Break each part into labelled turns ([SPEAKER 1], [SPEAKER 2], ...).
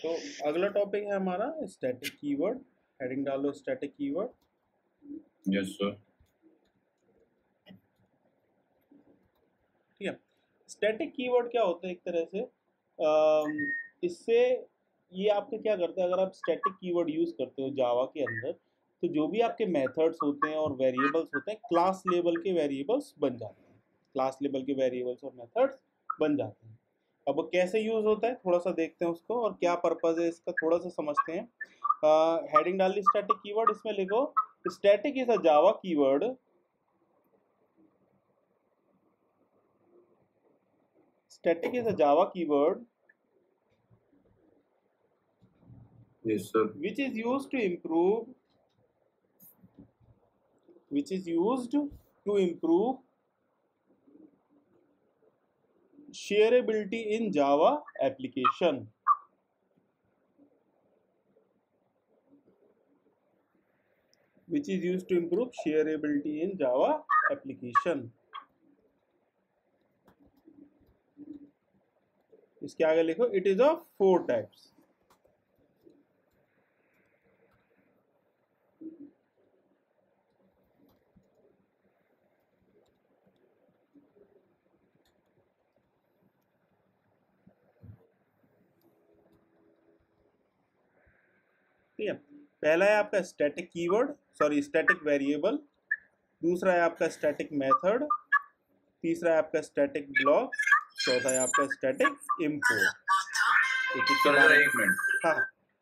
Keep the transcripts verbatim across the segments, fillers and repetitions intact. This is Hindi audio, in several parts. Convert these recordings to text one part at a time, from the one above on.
[SPEAKER 1] तो अगला टॉपिक है हमारा स्टैटिक कीवर्ड। हेडिंग डालो स्टैटिक कीवर्ड।
[SPEAKER 2] Yes sir.
[SPEAKER 1] ठीक है, स्टैटिक कीवर्ड क्या होता है एक तरह से, अम, इससे ये आपका क्या करता है, अगर आप स्टैटिक कीवर्ड यूज करते हो जावा के अंदर, तो जो भी आपके मेथड्स होते हैं और वेरिएबल्स होते हैं क्लास लेवल के वेरिएबल्स बन जाते हैं। क्लास लेवल के वेरिएबल्स और मेथड्स बन जाते हैं। अब वो कैसे यूज होता है थोड़ा सा देखते हैं उसको, और क्या पर्पज है इसका थोड़ा सा समझते हैं। हेडिंग डाल ली स्टैटिक कीवर्ड, इसमें लिखो static is a Java keyword static is a Java keyword
[SPEAKER 2] yes sir.
[SPEAKER 1] which is used to improve which is used to improve shareability in Java application. Which is used to improve shareability in Java application. इसके आगे लिखो it is of four types. ठीक है, पहला है आपका static keyword, sorry static variable. दूसरा है आपका स्टैटिक मेथड। तीसरा है आपका स्टैटिक ब्लॉक। चौथा है आपका स्टैटिक इम्पोर्ट। एक एक
[SPEAKER 2] सर एक मिनट।
[SPEAKER 1] हाँ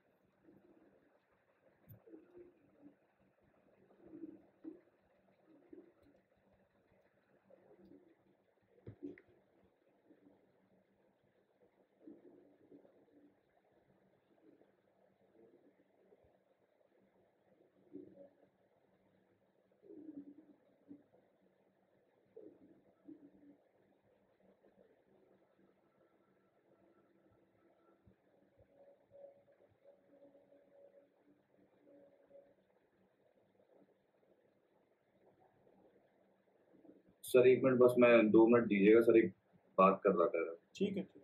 [SPEAKER 2] सर एक मिनट बस, मैं दो मिनट दीजिएगा सर, एक बात कर रहा था।
[SPEAKER 1] ठीक है।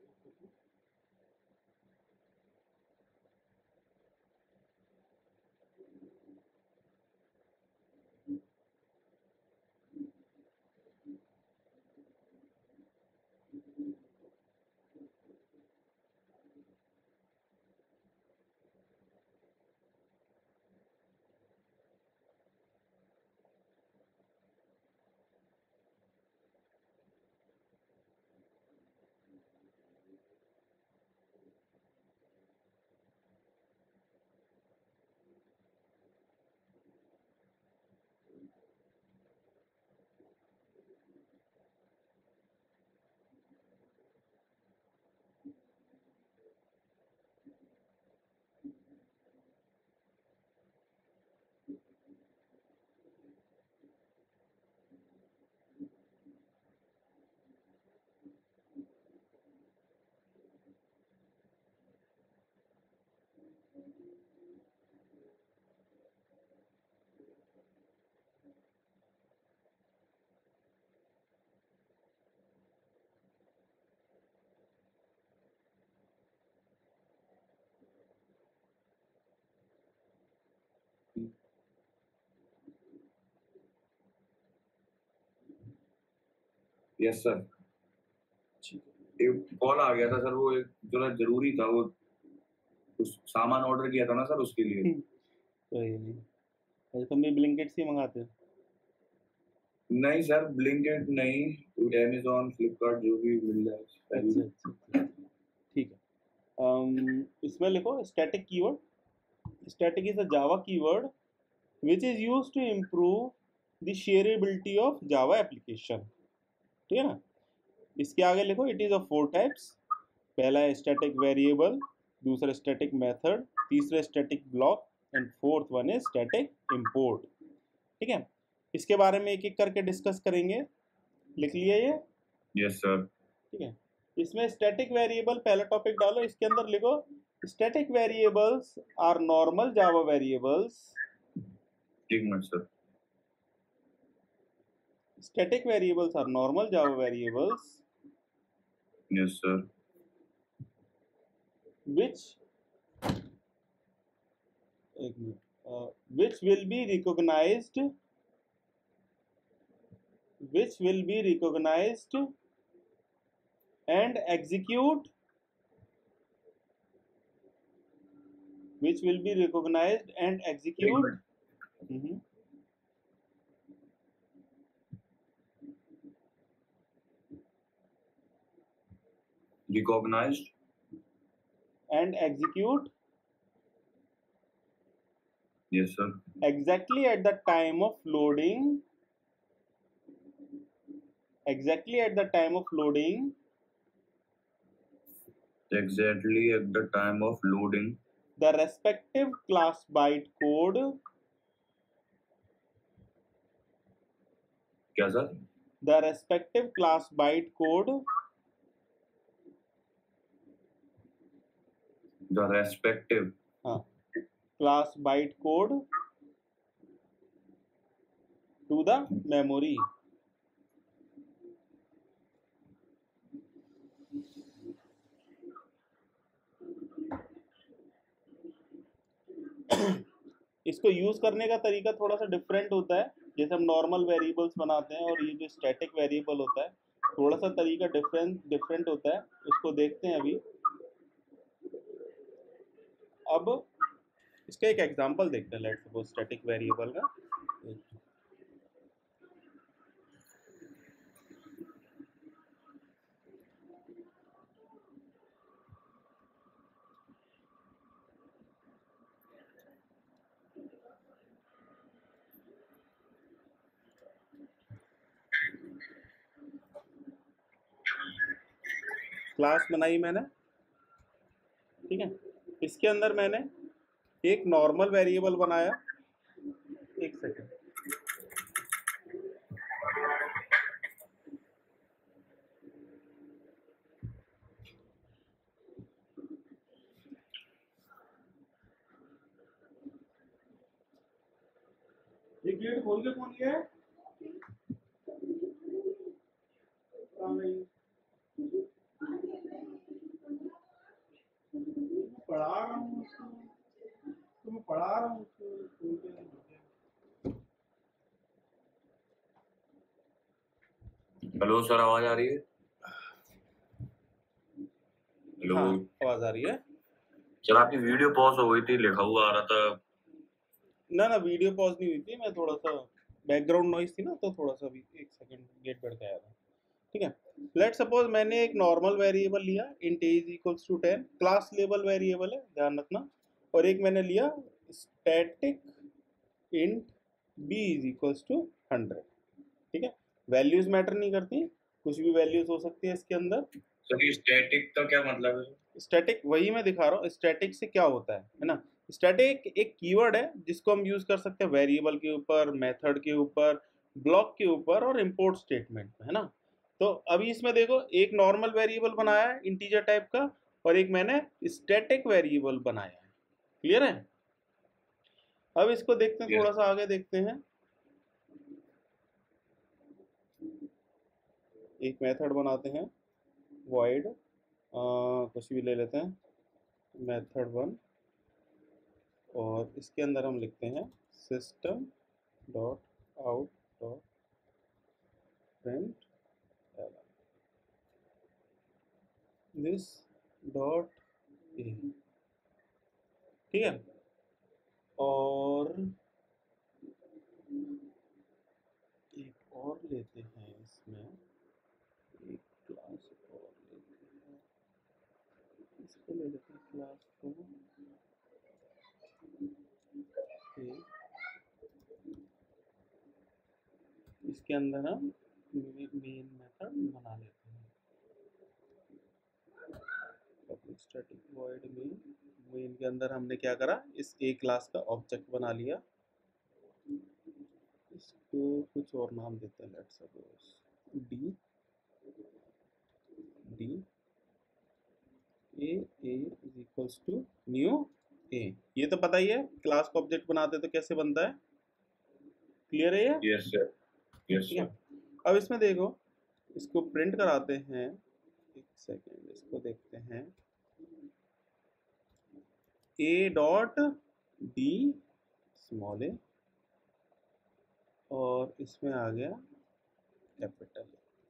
[SPEAKER 2] Yes sir. एक कॉल आ गया था सर, वो जरा जरूरी था, वो उस सामान ऑर्डर किया था ना सर, उसके लिए।
[SPEAKER 1] कोई नहीं, तुम भी ब्लिंकिट से मंगाते हो?
[SPEAKER 2] नहीं सर, ब्लिंकिट नहीं, अमेजोन फ्लिपकार्ट जो भी मिल जाए।
[SPEAKER 1] अच्छा अच्छा, ठीक है। um, इसमें लिखो static keyword. Static is a Java keyword which is use to improve the shareability of Java application. ठीक है ना, इसके आगे लिखो it is of four types. पहला है स्टैटिक वेरिएबल, दूसरा स्टैटिक मेथड, तीसरा static block and fourth one is static import. ठीक है, इसके बारे में एक एक करके डिस्कस करेंगे। लिख लिया ये?
[SPEAKER 2] Yes sir.
[SPEAKER 1] ठीक है, इसमें स्टैटिक वेरिएबल पहला टॉपिक डालो, इसके अंदर लिखो static variables are normal Java variables.
[SPEAKER 2] एक minute sir.
[SPEAKER 1] Static variables are normal Java variables
[SPEAKER 2] yes sir.
[SPEAKER 1] which एक minute, which will be recognised which will be recognized and execute which will be recognized and execute mm-hmm.
[SPEAKER 2] recognized
[SPEAKER 1] and execute
[SPEAKER 2] yes sir
[SPEAKER 1] exactly at the time of loading exactly at the time of loading
[SPEAKER 2] exactly at the time of loading
[SPEAKER 1] the respective class byte code
[SPEAKER 2] क्या sir
[SPEAKER 1] the respective class byte code
[SPEAKER 2] the respective
[SPEAKER 1] uh, class byte code to the memory इसको यूज करने का तरीका थोड़ा सा डिफरेंट होता है, जैसे हम नॉर्मल वेरिएबल्स बनाते हैं और ये जो स्टैटिक वेरिएबल होता है थोड़ा सा तरीका डिफरेंट डिफरेंट होता है, उसको देखते हैं अभी। अब इसका एक एग्जांपल देखते हैं, लेट्स सपोज स्टैटिक वेरिएबल का। क्लास बनाई मैंने, ठीक है, इसके अंदर मैंने एक नॉर्मल वेरिएबल बनाया, एक सेकेंड, ये गेट खोल के कौन गया है? पढ़ा रहा हूँ उसको, तो मैं पढ़ा रहा हूँ उसको।
[SPEAKER 2] हेलो सर आवाज आ रही है? हेलो
[SPEAKER 1] हाँ आवाज आ रही है
[SPEAKER 2] सर, आपकी वीडियो पॉज हो गई थी, लिखा हुआ आ रहा था।
[SPEAKER 1] ना ना वीडियो पॉज नहीं हुई थी, मैं थोड़ा सा बैकग्राउंड नॉइज थी ना, तो थोड़ा सा भी एक सेकंड गेट बैठ के आया था, ठीक है। लेट सपोज मैंने एक नॉर्मल वेरिएबल लिया, int is equals to ten, class level variable है ध्यान रखना, और एक मैंने लिया static int B is equals to hundred, ठीक है। वैल्यूज मैटर नहीं करती, कुछ भी वैल्यूज हो सकती है इसके अंदर।
[SPEAKER 2] सर स्टैटिक का क्या मतलब है?
[SPEAKER 1] स्टैटिक वही मैं दिखा रहा हूँ, स्टैटिक से क्या होता है है ना। स्टैटिक एक कीवर्ड है जिसको हम यूज कर सकते हैं वेरिएबल के ऊपर, मेथड के ऊपर, ब्लॉक के ऊपर और इंपोर्ट स्टेटमेंट में, है ना। तो अभी इसमें देखो, एक नॉर्मल वेरिएबल बनाया है इंटीजर टाइप का, और एक मैंने स्टैटिक वेरिएबल बनाया है, क्लियर है। अब इसको देखते हैं, थोड़ा सा आगे देखते हैं। एक मेथड बनाते हैं void, कुछ भी ले लेते हैं, मेथड वन, और इसके अंदर हम लिखते हैं system dot out dot print this dot A, ठीक है। और एक और लेते हैं, इसमें एक क्लास और लेते हैं, इसको ले लेते हैं क्लास को ए, इसके अंदर हम मेन मेथड बना लेते हैं, public static void main. Main के अंदर हमने क्या करा, इस ए क्लास का ऑब्जेक्ट बना लिया, इसको कुछ और नाम देते हैं, let's suppose D D A A is equals to new A. ये तो पता ही है, क्लास का ऑब्जेक्ट बनाते तो कैसे बनता है, क्लियर है ये?
[SPEAKER 2] Yes sir, yes sir.
[SPEAKER 1] अब इसमें देखो, इसको प्रिंट कराते हैं, एक सेकेंड, इसको देखते हैं, A dot D small A, और इसमें आ गया कैपिटल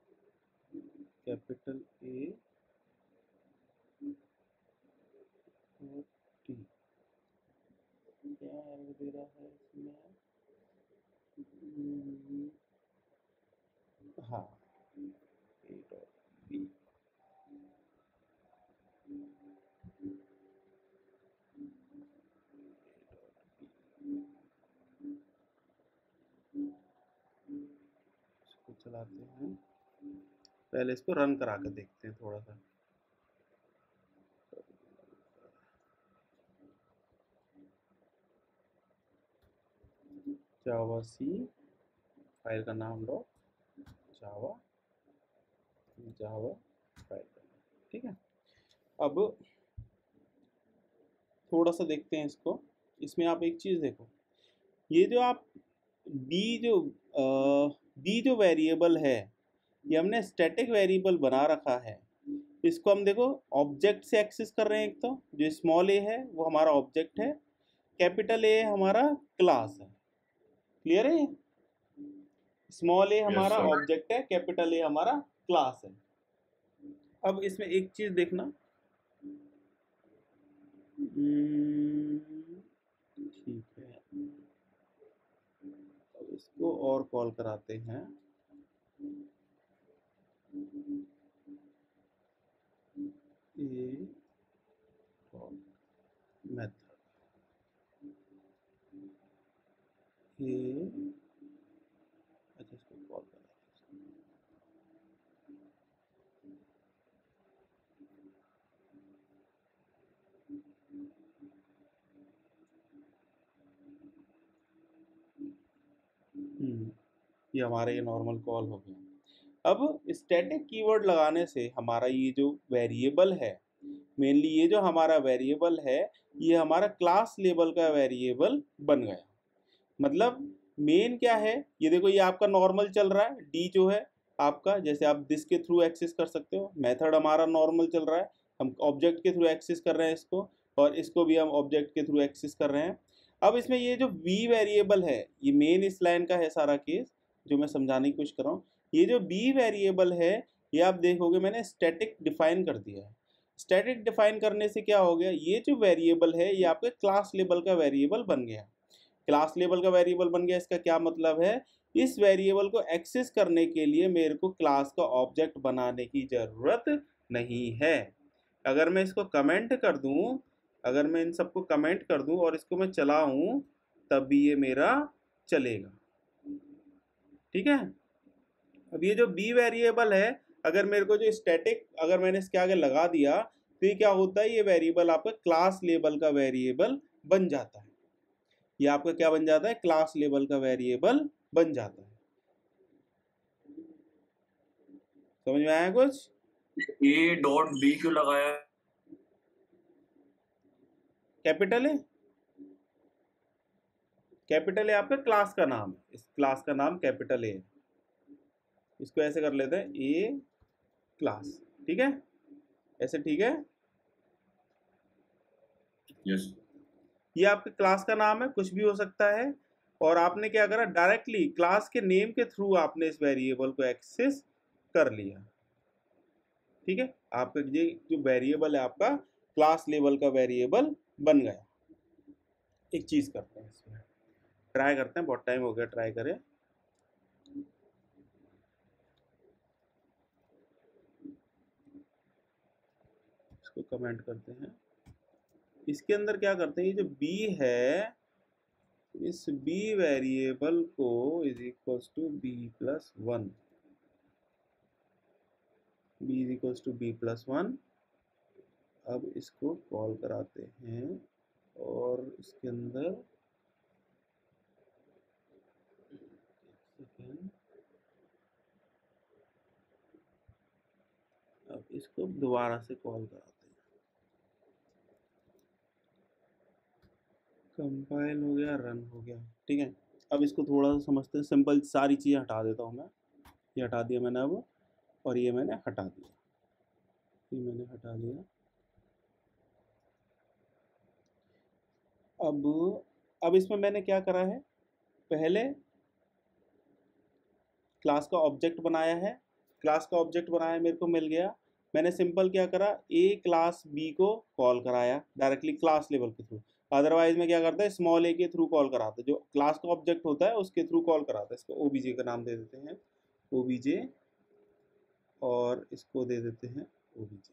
[SPEAKER 1] कैपिटल ए और टी। क्या एरर दे रहा है इसमें? हम्म, हाँ, ए डॉट बी। इसको चलाते हैं, पहले इसको रन करा के देखते हैं थोड़ा सा। जावा सी, फाइल का नाम लो जावा जावा फाइल का नाम, ठीक है। अब थोड़ा सा देखते हैं इसको। इसमें आप एक चीज़ देखो, ये जो आप बी जो बी जो वेरिएबल है, ये हमने स्टैटिक वेरिएबल बना रखा है। इसको हम देखो ऑब्जेक्ट से एक्सेस कर रहे हैं। एक तो जो स्मॉल ए है वो हमारा ऑब्जेक्ट है, कैपिटल ए हमारा क्लास है। क्लियर है? स्मॉल ए हमारा
[SPEAKER 2] sir.
[SPEAKER 1] ऑब्जेक्ट है, कैपिटल ए हमारा क्लास है। अब इसमें एक चीज देखना, ठीक है, अब इसको और कॉल कराते हैं। ए मेथड ए, अच्छा इसको कॉल करा, हम्म ये हमारा ये नॉर्मल कॉल हो गया। अब स्टैटिक कीवर्ड लगाने से हमारा ये जो वेरिएबल है, मेनली ये जो हमारा वेरिएबल है, ये हमारा क्लास लेवल का वेरिएबल बन गया। मतलब मेन क्या है, ये देखो ये आपका नॉर्मल चल रहा है, डी जो है आपका, जैसे आप दिस के थ्रू एक्सेस कर सकते हो। मेथड हमारा नॉर्मल चल रहा है, हम ऑब्जेक्ट के थ्रू एक्सेस कर रहे हैं इसको, और इसको भी हम ऑब्जेक्ट के थ्रू एक्सेस कर रहे हैं। अब इसमें ये जो बी वेरिएबल है, ये मेन इस लाइन का है सारा केस जो मैं समझाने की कोशिश कर रहा हूँ। ये जो बी वेरिएबल है, ये आप देखोगे मैंने स्टैटिक डिफाइन कर दिया है। स्टैटिक डिफाइन करने से क्या हो गया, ये जो वेरिएबल है ये आपके क्लास लेवल का वेरिएबल बन गया। क्लास लेवल का वेरिएबल बन गया, इसका क्या मतलब है, इस वेरिएबल को एक्सेस करने के लिए मेरे को क्लास का ऑब्जेक्ट बनाने की जरूरत नहीं है। अगर मैं इसको कमेंट कर दूं, अगर मैं इन सबको कमेंट कर दूं और इसको मैं चलाऊं, तब भी ये मेरा चलेगा। ठीक है। अब ये जो बी वेरिएबल है, अगर मेरे को जो स्टैटिक अगर मैंने इसके आगे लगा दिया, तो ये क्या होता है, ये वेरिएबल आपका क्लास लेवल का वेरिएबल बन जाता है। ये आपका क्या बन जाता है, क्लास लेवल का वेरिएबल बन जाता है। समझ में आया कुछ?
[SPEAKER 2] ए डॉट बी क्यों लगाया?
[SPEAKER 1] कैपिटल है, कैपिटल है आपका क्लास का नाम, इस क्लास का नाम कैपिटल है। इसको ऐसे कर लेते हैं, ए क्लास, ठीक है, ऐसे ठीक है।
[SPEAKER 2] यस।
[SPEAKER 1] ये आपके क्लास का नाम है, कुछ भी हो सकता है। और आपने क्या करा, डायरेक्टली क्लास के नेम के थ्रू आपने इस वेरिएबल को एक्सेस कर लिया। ठीक है, आपका ये जो वेरिएबल है आपका क्लास लेवल का वेरिएबल बन गया। एक चीज करते हैं, इसमें ट्राई करते हैं, बहुत टाइम हो गया ट्राई करें। इसको कमेंट करते हैं। इसके अंदर क्या करते हैं, ये जो बी है, इस बी वेरिएबल को is equals to B plus one, B is equals to B plus one. अब इसको कॉल कराते हैं और इसके अंदर अब इसको दोबारा से कॉल कराते हैं। कंपाइल हो गया, रन हो गया, ठीक है। अब इसको थोड़ा सा समझते हैं, सिंपल सारी चीज़ें हटा देता हूँ मैं। ये हटा दिया मैंने अब, और ये मैंने हटा दिया, ये मैंने हटा दिया। अब अब इसमें मैंने क्या करा है, पहले क्लास का ऑब्जेक्ट बनाया है, क्लास का ऑब्जेक्ट बनाया मेरे को मिल गया, मैंने सिंपल क्या करा, ए क्लास बी को कॉल कराया डायरेक्टली क्लास लेवल के थ्रू। अदरवाइज में क्या करता है, स्मॉल ए के थ्रू कॉल कराता है, जो क्लास का ऑब्जेक्ट होता है उसके थ्रू कॉल कराता है। इसको ओबीजे का नाम दे देते हैं, ओबीजे, और इसको दे देते हैं ओबीजे।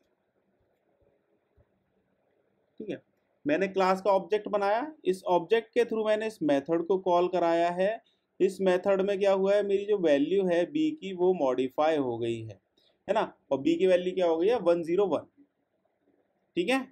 [SPEAKER 1] ठीक है, मैंने क्लास का ऑब्जेक्ट बनाया, इस ऑब्जेक्ट के थ्रू मैंने इस मेथड को कॉल कराया है। इस मेथड में क्या हुआ है, मेरी जो वैल्यू है बी की वो मॉडिफाई हो गई है है ना, और बी की वैल्यू क्या हो गई है, वन जीरो वन। ठीक है,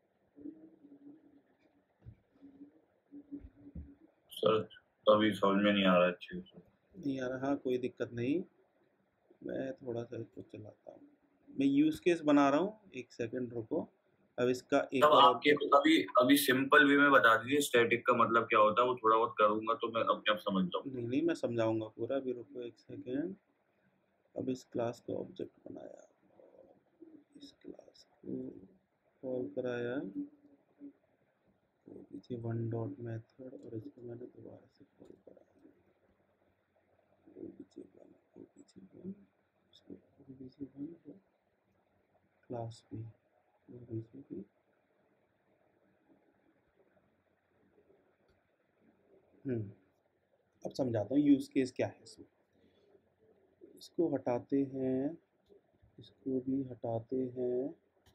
[SPEAKER 2] सर अभी समझ में नहीं आ रहा अच्छे से।
[SPEAKER 1] नहीं आ रहा, कोई दिक्कत नहीं, मैं थोड़ा सा इसको चलाता हूँ, मैं यूज केस बना रहा हूँ, एक सेकंड रुको। अब इसका एक
[SPEAKER 2] तब
[SPEAKER 1] और
[SPEAKER 2] आपके अभी अभी सिंपल वे में बता दीजिए स्टैटिक का मतलब क्या होता है, वो थोड़ा बहुत करूंगा तो मैं अपने आप समझ जाऊँ।
[SPEAKER 1] नहीं नहीं, मैं समझाऊंगा पूरा, अभी रुको एक सेकंड। अब इस क्लास का ऑब्जेक्ट बनाया, इस क्लास को कॉल कराया, ओबीजे वन डॉट मेथड, और इसको मैंने दोबारा से कॉल कराया, ओबीजे वन, ओबीजे वन, इसको ओबीजे वन और क्लास भी, ओबीजे भी। हम्म अब समझाता हूँ यूज केस क्या है इसमें। इसको हटाते हैं, इसको भी हटाते हैं,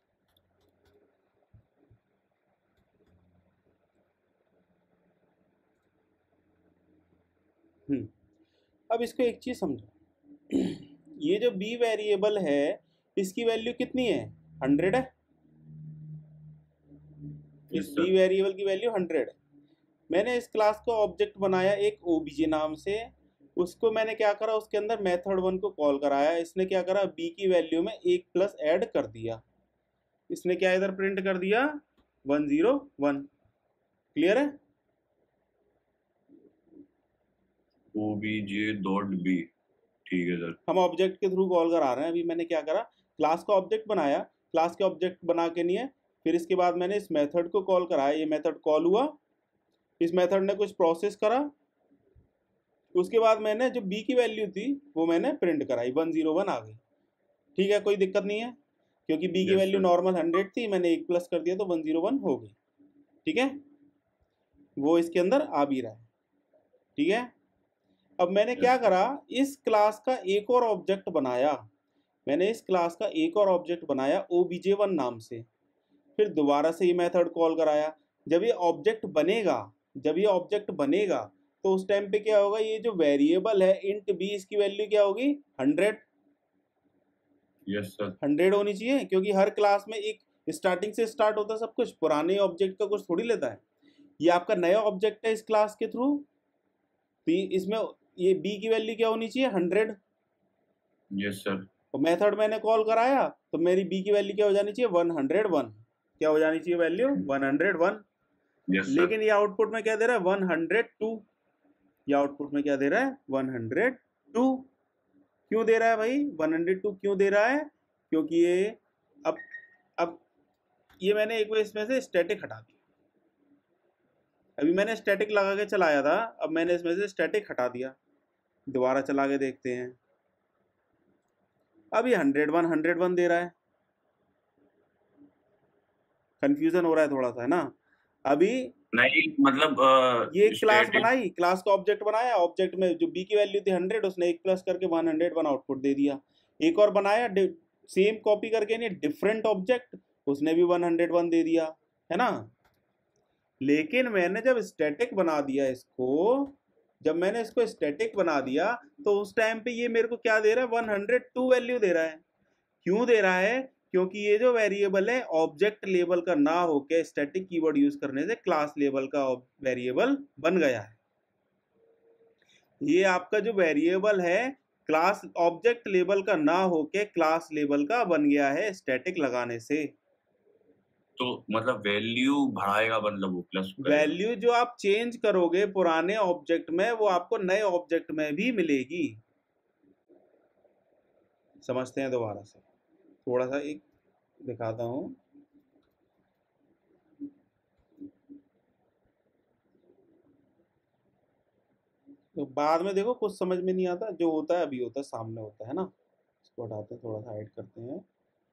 [SPEAKER 1] हम्म अब इसको एक चीज समझो, ये जो बी वेरिएबल है इसकी वैल्यू कितनी है, हंड्रेड है, इस
[SPEAKER 2] यस
[SPEAKER 1] बी
[SPEAKER 2] सर।
[SPEAKER 1] वेरिएबल की वैल्यू हंड्रेड है। मैंने इस क्लास का ऑब्जेक्ट बनाया एक ओबीजे नाम से, उसको मैंने क्या करा, उसके अंदर मेथड वन को कॉल कराया, इसने क्या करा, बी की वैल्यू में एक प्लस ऐड कर दिया, इसने क्या इधर प्रिंट कर दिया, वन जीरो वन। क्लियर है,
[SPEAKER 2] ओबीजे डॉट बी, ठीक है सर।
[SPEAKER 1] हम ऑब्जेक्ट के थ्रू कॉल करा रहे हैं। अभी मैंने क्या करा, क्लास का ऑब्जेक्ट बनाया, क्लास के ऑब्जेक्ट बना के नहीं है, फिर इसके बाद मैंने इस मेथड को कॉल कराया, ये मेथड कॉल हुआ, इस मेथड ने कुछ प्रोसेस करा, उसके बाद मैंने जो बी की वैल्यू थी वो मैंने प्रिंट कराई, वन जीरो वन आ गई। ठीक है, कोई दिक्कत नहीं है, क्योंकि बी की
[SPEAKER 2] yes
[SPEAKER 1] value
[SPEAKER 2] sir.
[SPEAKER 1] Normal hundred थी, मैंने एक प्लस कर दिया तो वन जीरो वन हो गई। ठीक है, वो इसके अंदर आ भी रहा है। ठीक है, अब मैंने क्या
[SPEAKER 2] यस सर।
[SPEAKER 1] करा, इस क्लास का एक और ऑब्जेक्ट बनाया, मैंने इस क्लास का एक और ऑब्जेक्ट बनाया ओबीजे वन नाम से, फिर दोबारा से ये मेथड कॉल कराया। जब ये ऑब्जेक्ट बनेगा, जब ये ऑब्जेक्ट बनेगा तो उस टाइम पे क्या होगा, ये जो वेरिएबल है इंट बी, इसकी वैल्यू क्या होगी, हंड्रेड।
[SPEAKER 2] Yes sir.
[SPEAKER 1] हंड्रेड होनी चाहिए, क्योंकि हर क्लास में एक स्टार्टिंग से स्टार्ट होता है सब कुछ, पुराने ऑब्जेक्ट का कुछ थोड़ी लेता है। ये आपका नया ऑब्जेक्ट है इस क्लास के थ्रू, तो इसमें ये बी की वैल्यू क्या होनी चाहिए, हंड्रेड।
[SPEAKER 2] Yes sir.
[SPEAKER 1] तो मेथड मैंने कॉल कराया तो मेरी बी की वैल्यू क्या हो जानी चाहिए, वन हंड्रेड वन। क्या हो जानी चाहिए value, one hundred one.
[SPEAKER 2] Yes sir.
[SPEAKER 1] लेकिन ये आउटपुट में क्या दे रहा है, वन हंड्रेड टू। ये आउटपुट में क्या दे रहा है, वन हंड्रेड टू। क्यों दे रहा है भाई, वन हंड्रेड टू क्यों दे रहा है, क्योंकि ये अब अब ये मैंने एक बार इसमें से स्टैटिक हटा दिया, अभी मैंने स्टैटिक लगा के चलाया था, अब मैंने इसमें से स्टैटिक हटा दिया, दोबारा चला के देखते हैं। अब ये हंड्रेड वन हंड्रेड वन दे रहा है, कंफ्यूजन हो रहा है थोड़ा सा, है ना। अभी
[SPEAKER 2] नहीं मतलब अ,
[SPEAKER 1] ये क्लास
[SPEAKER 2] स्टैटिक।
[SPEAKER 1] बनाई, क्लास का ऑब्जेक्ट बनाया, ऑब्जेक्ट में जो बी की वैल्यू थी हंड्रेड, उसने एक प्लस करके वन हंड्रेड वन आउटपुट दे दिया। एक और बनाया सेम कॉपी करके, नहीं डिफरेंट ऑब्जेक्ट, उसने भी वन हंड्रेड वन दे दिया, है ना। लेकिन मैंने जब स्टैटिक बना दिया इसको, जब मैंने इसको स्टैटिक बना दिया तो उस टाइम पे ये मेरे को क्या दे रहा है, वन हंड्रेड टू वैल्यू दे रहा है। क्यों दे रहा है, क्योंकि ये जो वेरिएबल है ऑब्जेक्ट लेवल का ना होके स्टैटिक कीवर्ड यूज करने से क्लास लेवल का वेरिएबल बन गया है। ये आपका जो वेरिएबल है क्लास ऑब्जेक्ट लेवल का ना होके क्लास लेवल का बन गया है स्टैटिक लगाने से।
[SPEAKER 2] तो मतलब वैल्यू बढ़ाएगा, मतलब वो प्लस करेगा।
[SPEAKER 1] वैल्यू जो आप चेंज करोगे पुराने ऑब्जेक्ट में वो आपको नए ऑब्जेक्ट में भी मिलेगी। समझते हैं दोबारा से, थोड़ा सा एक दिखाता हूं। तो बाद में देखो कुछ समझ में नहीं आता, जो होता है अभी होता है, सामने होता है ना। इसको हटाते हैं, थोड़ा सा हाइड करते हैं।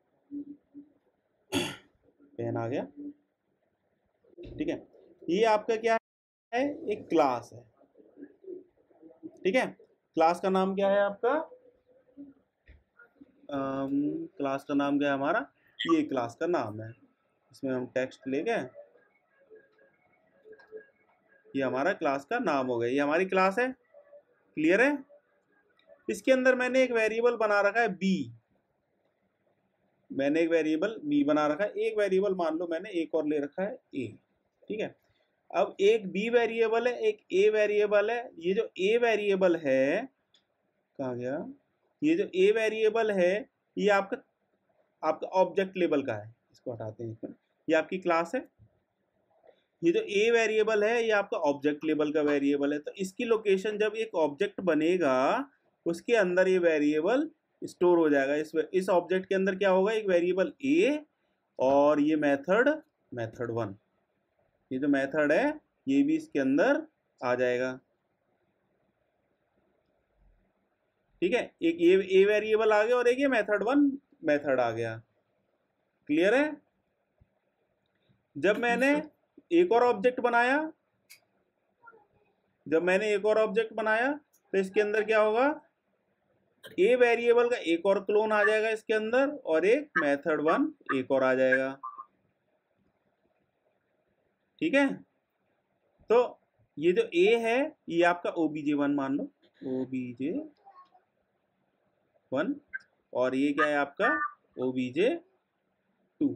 [SPEAKER 1] पेन आ गया, ठीक है। ये आपका क्या है, एक क्लास है, ठीक है। क्लास का नाम क्या है आपका, क्लास का नाम क्या है हमारा, ये क्लास का नाम है। इसमें हम टेक्स्ट ले गए, ये हमारा क्लास का नाम हो गया, ये हमारी क्लास है। क्लियर है। इसके अंदर मैंने एक वेरिएबल बना रखा है बी, मैंने एक वेरिएबल बी बना रखा है, एक वेरिएबल मान लो मैंने एक और ले रखा है ए, ठीक है। अब एक बी वेरिएबल है, एक ए वेरिएबल है। ये जो ए वेरिएबल है, कहाँ गया, ये जो ए वेरिएबल है ये आपका आपका ऑब्जेक्ट लेवल का है। इसको हटाते हैं इसमें, ये आपकी क्लास है। ये जो ए वेरिएबल है ये आपका ऑब्जेक्ट लेवल का वेरिएबल है। तो इसकी लोकेशन जब एक ऑब्जेक्ट बनेगा उसके अंदर ये वेरिएबल स्टोर हो जाएगा। इस इस ऑब्जेक्ट के अंदर क्या होगा, एक वेरिएबल ए और ये मेथड मेथड वन, ये जो मेथड है ये भी इसके अंदर आ जाएगा, ठीक है। एक ये ए वेरिएबल आ गया और एक ये मेथड वन मेथड आ गया। क्लियर है। जब मैंने एक और ऑब्जेक्ट बनाया जब मैंने एक और ऑब्जेक्ट बनाया तो इसके अंदर क्या होगा, ए वेरिएबल का एक और क्लोन आ जाएगा इसके अंदर, और एक मेथड वन एक और आ जाएगा, ठीक है। तो ये जो ए है ये आपका ओबीजे वन मान लो, ओबीजे वन, और ये क्या है आपका ओबीजे टू,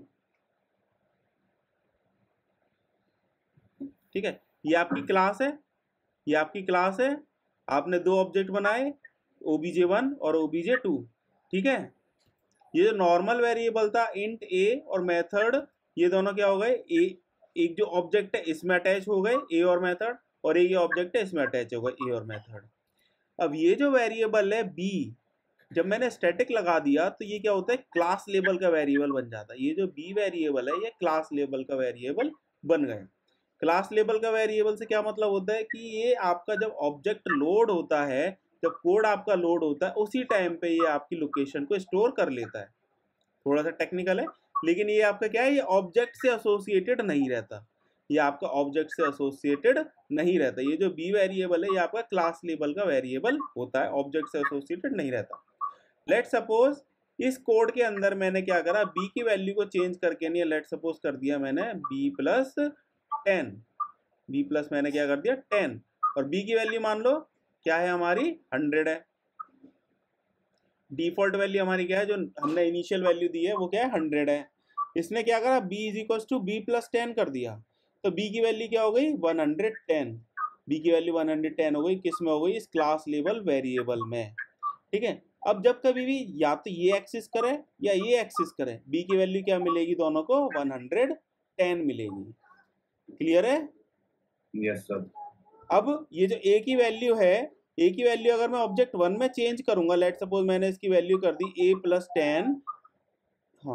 [SPEAKER 1] ठीक है। ये आपकी क्लास है, ये आपकी क्लास है। आपने दो ऑब्जेक्ट बनाए, ओबीजे वन और ओबीजे टू, ठीक है। ये जो नॉर्मल वेरिएबल था इंट ए और मेथड, ये दोनों क्या हो गए, ए एक जो ऑब्जेक्ट है इसमें अटैच हो गए ए और मेथड, और एक ये ऑब्जेक्ट है इसमें अटैच हो गए ए और मेथड। अब ये जो वेरिएबल है बी, जब मैंने स्टैटिक लगा दिया तो ये क्या होता है, क्लास लेवल का वेरिएबल बन जाता है। ये जो बी वेरिएबल है ये क्लास लेवल का वेरिएबल बन गए। क्लास लेवल का वेरिएबल से क्या मतलब होता है कि ये आपका जब ऑब्जेक्ट लोड होता है, जब कोड आपका लोड होता है, उसी टाइम पे ये आपकी लोकेशन को स्टोर कर लेता है। थोड़ा सा टेक्निकल है, लेकिन ये आपका क्या है, ये ऑब्जेक्ट से एसोसिएटेड नहीं रहता, ये आपका ऑब्जेक्ट से एसोसिएटेड नहीं रहता। ये जो बी वेरिएबल है ये आपका क्लास लेवल का वेरिएबल होता है, ऑब्जेक्ट से एसोसिएटेड नहीं रहता। लेट सपोज इस कोड के अंदर मैंने क्या करा, बी की वैल्यू को चेंज करके नहीं, लेट सपोज कर दिया मैंने B plus ten, B plus मैंने क्या कर दिया टेन, और बी की वैल्यू मान लो क्या है हमारी हंड्रेड है। डिफॉल्ट वैल्यू हमारी क्या है, जो हमने इनिशियल वैल्यू दी है वो क्या है हंड्रेड है। इसने क्या करा, b is equal to B plus ten कर दिया, तो b की वैल्यू क्या हो गई वन हंड्रेड टेन, b की वैल्यू वन हंड्रेड टेन हो गई, किस में हो गई, इस क्लास लेवल वेरिएबल में, ठीक है। अब जब कभी भी या तो ये एक्सेस करे या ये एक्सेस करे, b की वैल्यू क्या मिलेगी, दोनों को वन हंड्रेड टेन मिलेगी। क्लियर है।
[SPEAKER 2] Yes sir.
[SPEAKER 1] अब ये जो a की वैल्यू है, a की वैल्यू अगर मैं ऑब्जेक्ट वन में चेंज करूंगा, लेट सपोज मैंने इसकी वैल्यू कर दी a प्लस टेन, हाँ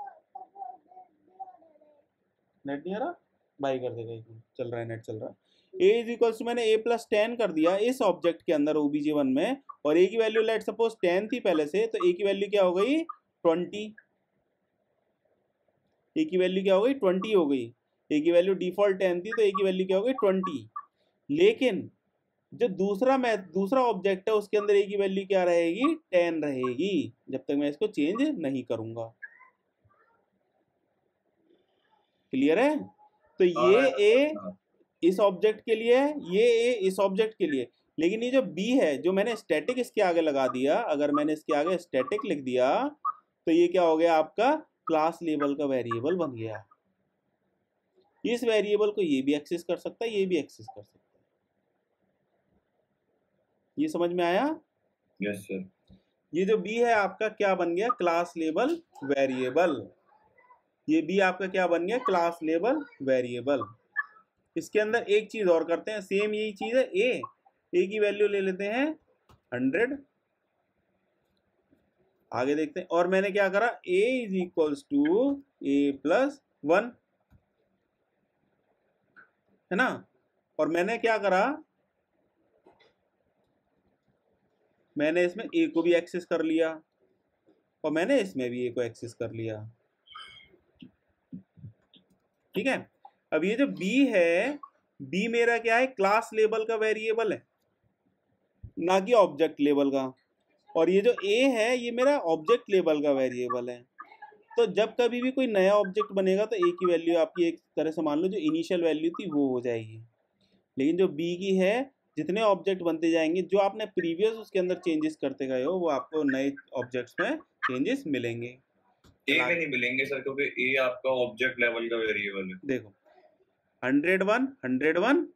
[SPEAKER 1] नेट नहीं आ रहा, बाई कर देगा, चल रहा है नेट चल रहा है। a इज इक्वल टू मैंने a प्लस टेन कर दिया इस ऑब्जेक्ट के अंदर ओबीजे वन में, और a की वैल्यू लेट सपोज टेन थी पहले से, तो a की वैल्यू क्या हो गई ट्वेंटी, a की वैल्यू क्या हो गई ट्वेंटी हो गई, a की वैल्यू डिफॉल्ट टेन थी तो a की वैल्यू क्या हो गई ट्वेंटी। लेकिन जो दूसरा मैं दूसरा ऑब्जेक्ट है उसके अंदर a की वैल्यू क्या रहेगी टेन रहेगी, जब तक मैं इसको चेंज नहीं करूंगा। क्लियर है। तो ये a इस ऑब्जेक्ट के लिए है, ये a इस ऑब्जेक्ट के लिए, लेकिन ये जो b है जो मैंने स्टैटिक इसके आगे लगा दिया, अगर मैंने इसके आगे स्टैटिक लिख दिया तो ये क्या हो गया आपका क्लास लेवल का वेरिएबल बन गया। इस वेरिएबल को ये भी एक्सेस कर सकता है, ये भी एक्सेस कर सकता है। ये समझ में आया।
[SPEAKER 2] Yes sir.
[SPEAKER 1] ये जो b है आपका क्या बन गया क्लास लेवल वेरिएबल, ये b आपका क्या बन गया क्लास लेवल वेरिएबल। इसके अंदर एक चीज और करते हैं, सेम यही चीज है a, a की वैल्यू ले लेते हैं हंड्रेड, आगे देखते हैं। और मैंने क्या करा, a is equals to A plus one, है ना। और मैंने क्या करा, मैंने इसमें ए को भी एक्सेस कर लिया और मैंने इसमें भी ए को एक्सेस कर लिया। ठीक है, अब ये जो बी है, बी मेरा क्या है, क्लास लेवल का वेरिएबल है, ना कि ऑब्जेक्ट लेवल का। और ये जो ए है ये मेरा ऑब्जेक्ट लेवल का वेरिएबल है। तो जब कभी भी कोई नया ऑब्जेक्ट बनेगा तो ए की वैल्यू आपकी एक तरह से मान लो जो इनिशियल वैल्यू थी वो हो जाएगी। लेकिन जो बी की है, जितने ऑब्जेक्ट बनते जाएंगे, जो आपने प्रीवियस उसके अंदर चेंजेस करते गए हो, वो आपको नए ऑब्जेक्ट्स में चेंजेस मिलेंगे।
[SPEAKER 2] ए में नहीं मिलेंगे सर, क्योंकि ए आपका ऑब्जेक्ट लेवल का वेरिएबल है।
[SPEAKER 1] देखो हंड्रेड वन हंड्रेड वन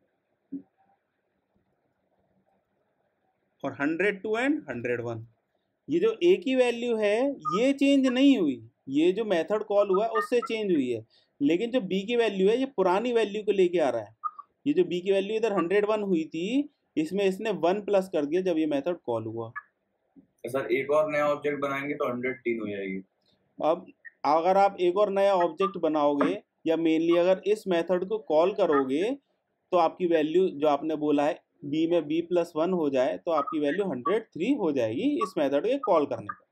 [SPEAKER 1] और hundred two and hundred one, ये जो ए की वैल्यू है ये चेंज नहीं हुई, ये जो मेथड कॉल हुआ उससे चेंज हुई है। लेकिन जो बी की वैल्यू है ये पुरानी वैल्यू को लेके आ रहा है। ये जो बी की वैल्यू इधर हंड्रेड वन हुई थी, इसमें इसने वन प्लस कर दिया जब ये मेथड कॉल हुआ।
[SPEAKER 2] सर एक और नया ऑब्जेक्ट बनाएंगे तो हंड्रेड तीन हो जाएगी।
[SPEAKER 1] अब अगर आप एक और नया ऑब्जेक्ट बनाओगे या मेनली अगर इस मेथड को कॉल करोगे तो आपकी वैल्यू जो आपने बोला है बी में बी प्लस वन हो जाए तो आपकी वैल्यू हंड्रेड थ्री हो जाएगी इस मेथड के कॉल करने पर,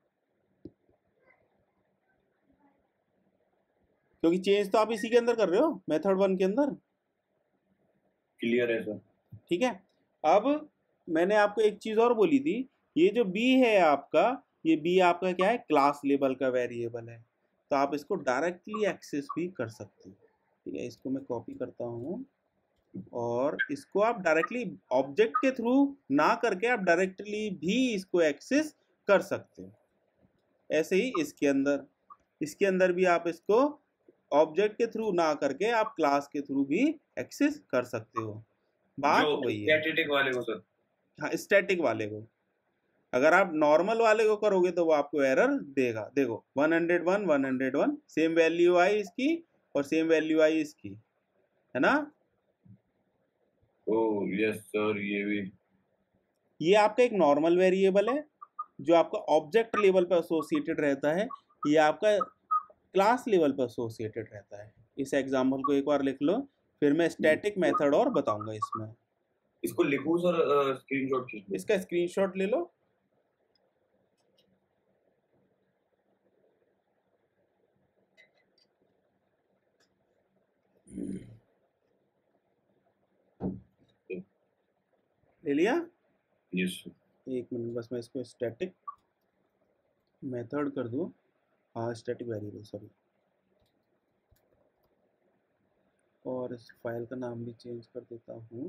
[SPEAKER 1] क्योंकि चेंज तो आप इसी के अंदर कर रहे हो, मेथड वन के अंदर।
[SPEAKER 2] क्लियर है सर।
[SPEAKER 1] ठीक है, अब मैंने आपको एक चीज और बोली थी, ये जो बी है आपका, ये बी आपका क्या है, क्लास लेवल का वेरिएबल है, तो आप इसको डायरेक्टली एक्सेस भी कर सकते हो। ठीक है, इसको मैं कॉपी करता हूँ और इसको आप डायरेक्टली ऑब्जेक्ट के थ्रू ना करके आप डायरेक्टली भी इसको एक्सेस कर सकते हो। ऐसे ही इसके अंदर, इसके अंदर भी आप इसको ऑब्जेक्ट के थ्रू ना करके आप क्लास के थ्रू भी एक्सेस कर सकते हो। बात वही है,
[SPEAKER 2] स्टैटिक वाले को सर।
[SPEAKER 1] हाँ, स्टैटिक वाले को। अगर आप नॉर्मल वाले को करोगे तो वो आपको एरर देगा। देखो one hundred one one hundred one same value आई इसकी और सेम वैल्यू आई इसकी, है ना।
[SPEAKER 2] ओह यस सर, ये भी,
[SPEAKER 1] ये आपका एक नॉर्मल वेरिएबल है जो आपका ऑब्जेक्ट लेवल पर एसोसिएटेड रहता है, ये आपका क्लास लेवल पर एसोसिएटेड रहता है। इस एग्जाम्पल को एक बार लिख लो, फिर मैं स्टैटिक मेथड और बताऊंगा इसमें।
[SPEAKER 2] इसको लिखूं सर, स्क्रीनशॉट खींच लो।
[SPEAKER 1] इसका स्क्रीनशॉट ले लो। ले लिया?
[SPEAKER 2] Yes sir.
[SPEAKER 1] एक मिनट बस मैं इसको स्टैटिक मेथड कर दूं, हाँ स्टैटिक वेरिएबल सॉरी, और इस फाइल का नाम भी चेंज कर देता हूँ।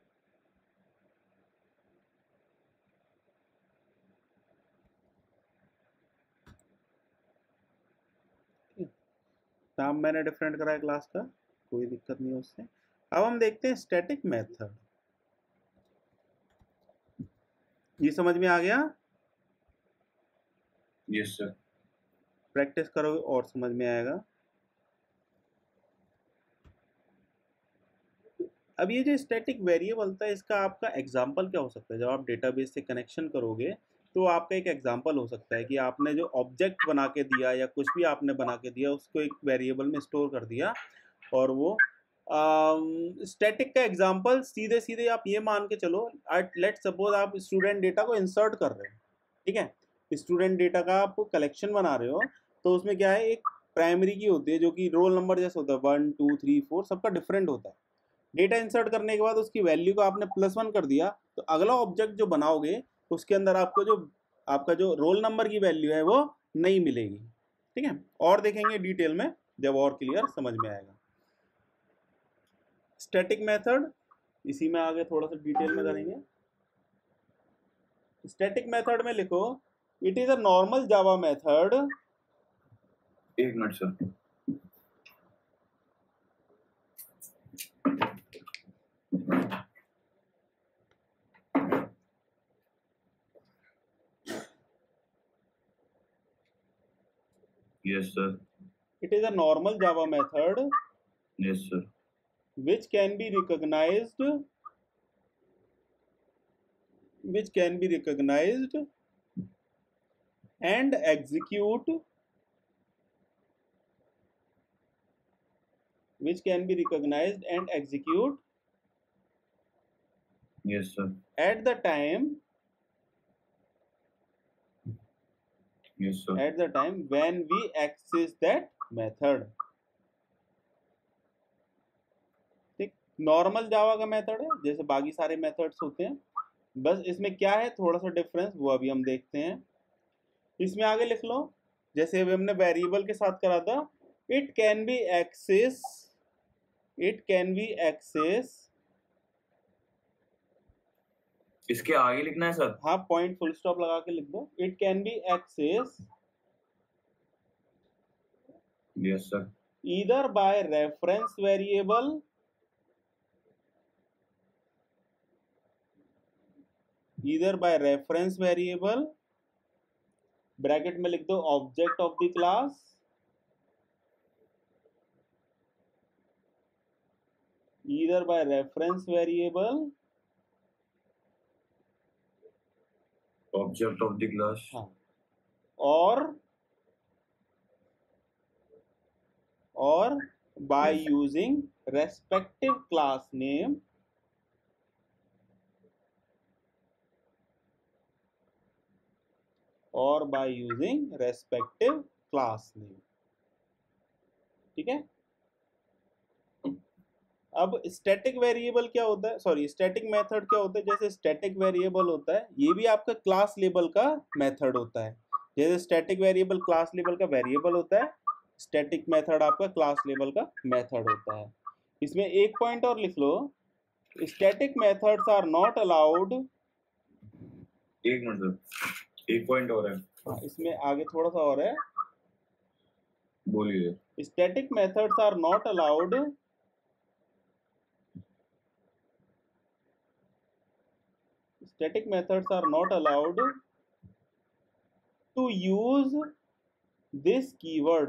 [SPEAKER 1] नाम मैंने डिफरेंट करा है क्लास का, कोई दिक्कत नहीं है उससे। अब हम देखते हैं स्टैटिक मेथड। ये समझ में आ गया?
[SPEAKER 2] Yes sir.
[SPEAKER 1] प्रैक्टिस करोगे और समझ में आएगा। अब ये जो स्टैटिक वेरिएबल था, इसका आपका एग्जांपल क्या हो सकता है? जब आप डेटाबेस से कनेक्शन करोगे तो आपका एक एग्जांपल हो सकता है कि आपने जो ऑब्जेक्ट बना के दिया या कुछ भी आपने बना के दिया उसको एक वेरिएबल में स्टोर कर दिया, और वो स्टैटिक का एग्जांपल सीधे सीधे आप ये मान के चलो, लेट सपोज आप स्टूडेंट डेटा को इंसर्ट कर रहे हो। ठीक है, स्टूडेंट डेटा का आप कलेक्शन बना रहे हो, तो उसमें क्या है, एक प्राइमरी की होती है जो कि रोल नंबर जैसे होता है, वन टू थ्री फोर, सबका डिफरेंट होता है। डेटा इंसर्ट करने के बाद उसकी वैल्यू को आपने प्लस वन कर दिया, तो अगला ऑब्जेक्ट जो बनाओगे उसके अंदर आपको जो आपका जो रोल नंबर की वैल्यू है वो नहीं मिलेगी। ठीक है, और देखेंगे डिटेल में जब और क्लियर समझ में आएगा। स्टैटिक मेथड इसी में आगे थोड़ा सा डिटेल में करेंगे। स्टैटिक मेथड में लिखो, it is a normal Java method.
[SPEAKER 2] एक minute sir. Yes, sir.
[SPEAKER 1] It is a normal Java method.
[SPEAKER 2] Yes, sir.
[SPEAKER 1] Which can be recognized, which can be recognized and execute, which can be recognized and execute.
[SPEAKER 2] Yes, sir.
[SPEAKER 1] At the time,
[SPEAKER 2] Yes, sir.
[SPEAKER 1] at the time when we access that method. ठीक, नॉर्मल जावा का मेथड है जैसे बाकी सारे मेथड्स होते हैं, बस इसमें क्या है थोड़ा सा डिफरेंस वो अभी हम देखते हैं। इसमें आगे लिख लो, जैसे अभी हमने वेरिएबल के साथ करा था, it can be access it can be access
[SPEAKER 2] इसके आगे लिखना है सर?
[SPEAKER 1] हाँ, पॉइंट फुल स्टॉप लगा के लिख दो, it can be access
[SPEAKER 2] yes sir.
[SPEAKER 1] either by reference variable either by reference variable bracket में लिख दो object of the class, either by reference variable
[SPEAKER 2] object of the class,
[SPEAKER 1] हाँ, और or by
[SPEAKER 2] Yes.
[SPEAKER 1] using respective class name or by using respective class name। ठीक है। अब स्टैटिक वेरिएबल क्या होता है, सॉरी स्टैटिक मेथड क्या होता है, जैसे स्टैटिक वेरिएबल होता है ये भी आपका क्लास लेवल का मेथड होता है। जैसे स्टैटिक वेरिएबल क्लास लेवल का वेरिएबल होता है, स्टैटिक मेथड आपका क्लास लेवल का मेथड होता है। इसमें एक पॉइंट और लिख लो, static methods are not allowed.
[SPEAKER 2] एक मिनट सर, एक पॉइंट और है।
[SPEAKER 1] हाँ, इसमें आगे थोड़ा सा और है,
[SPEAKER 2] बोलिए।
[SPEAKER 1] Static methods are not allowed static methods are not allowed to use this keyword।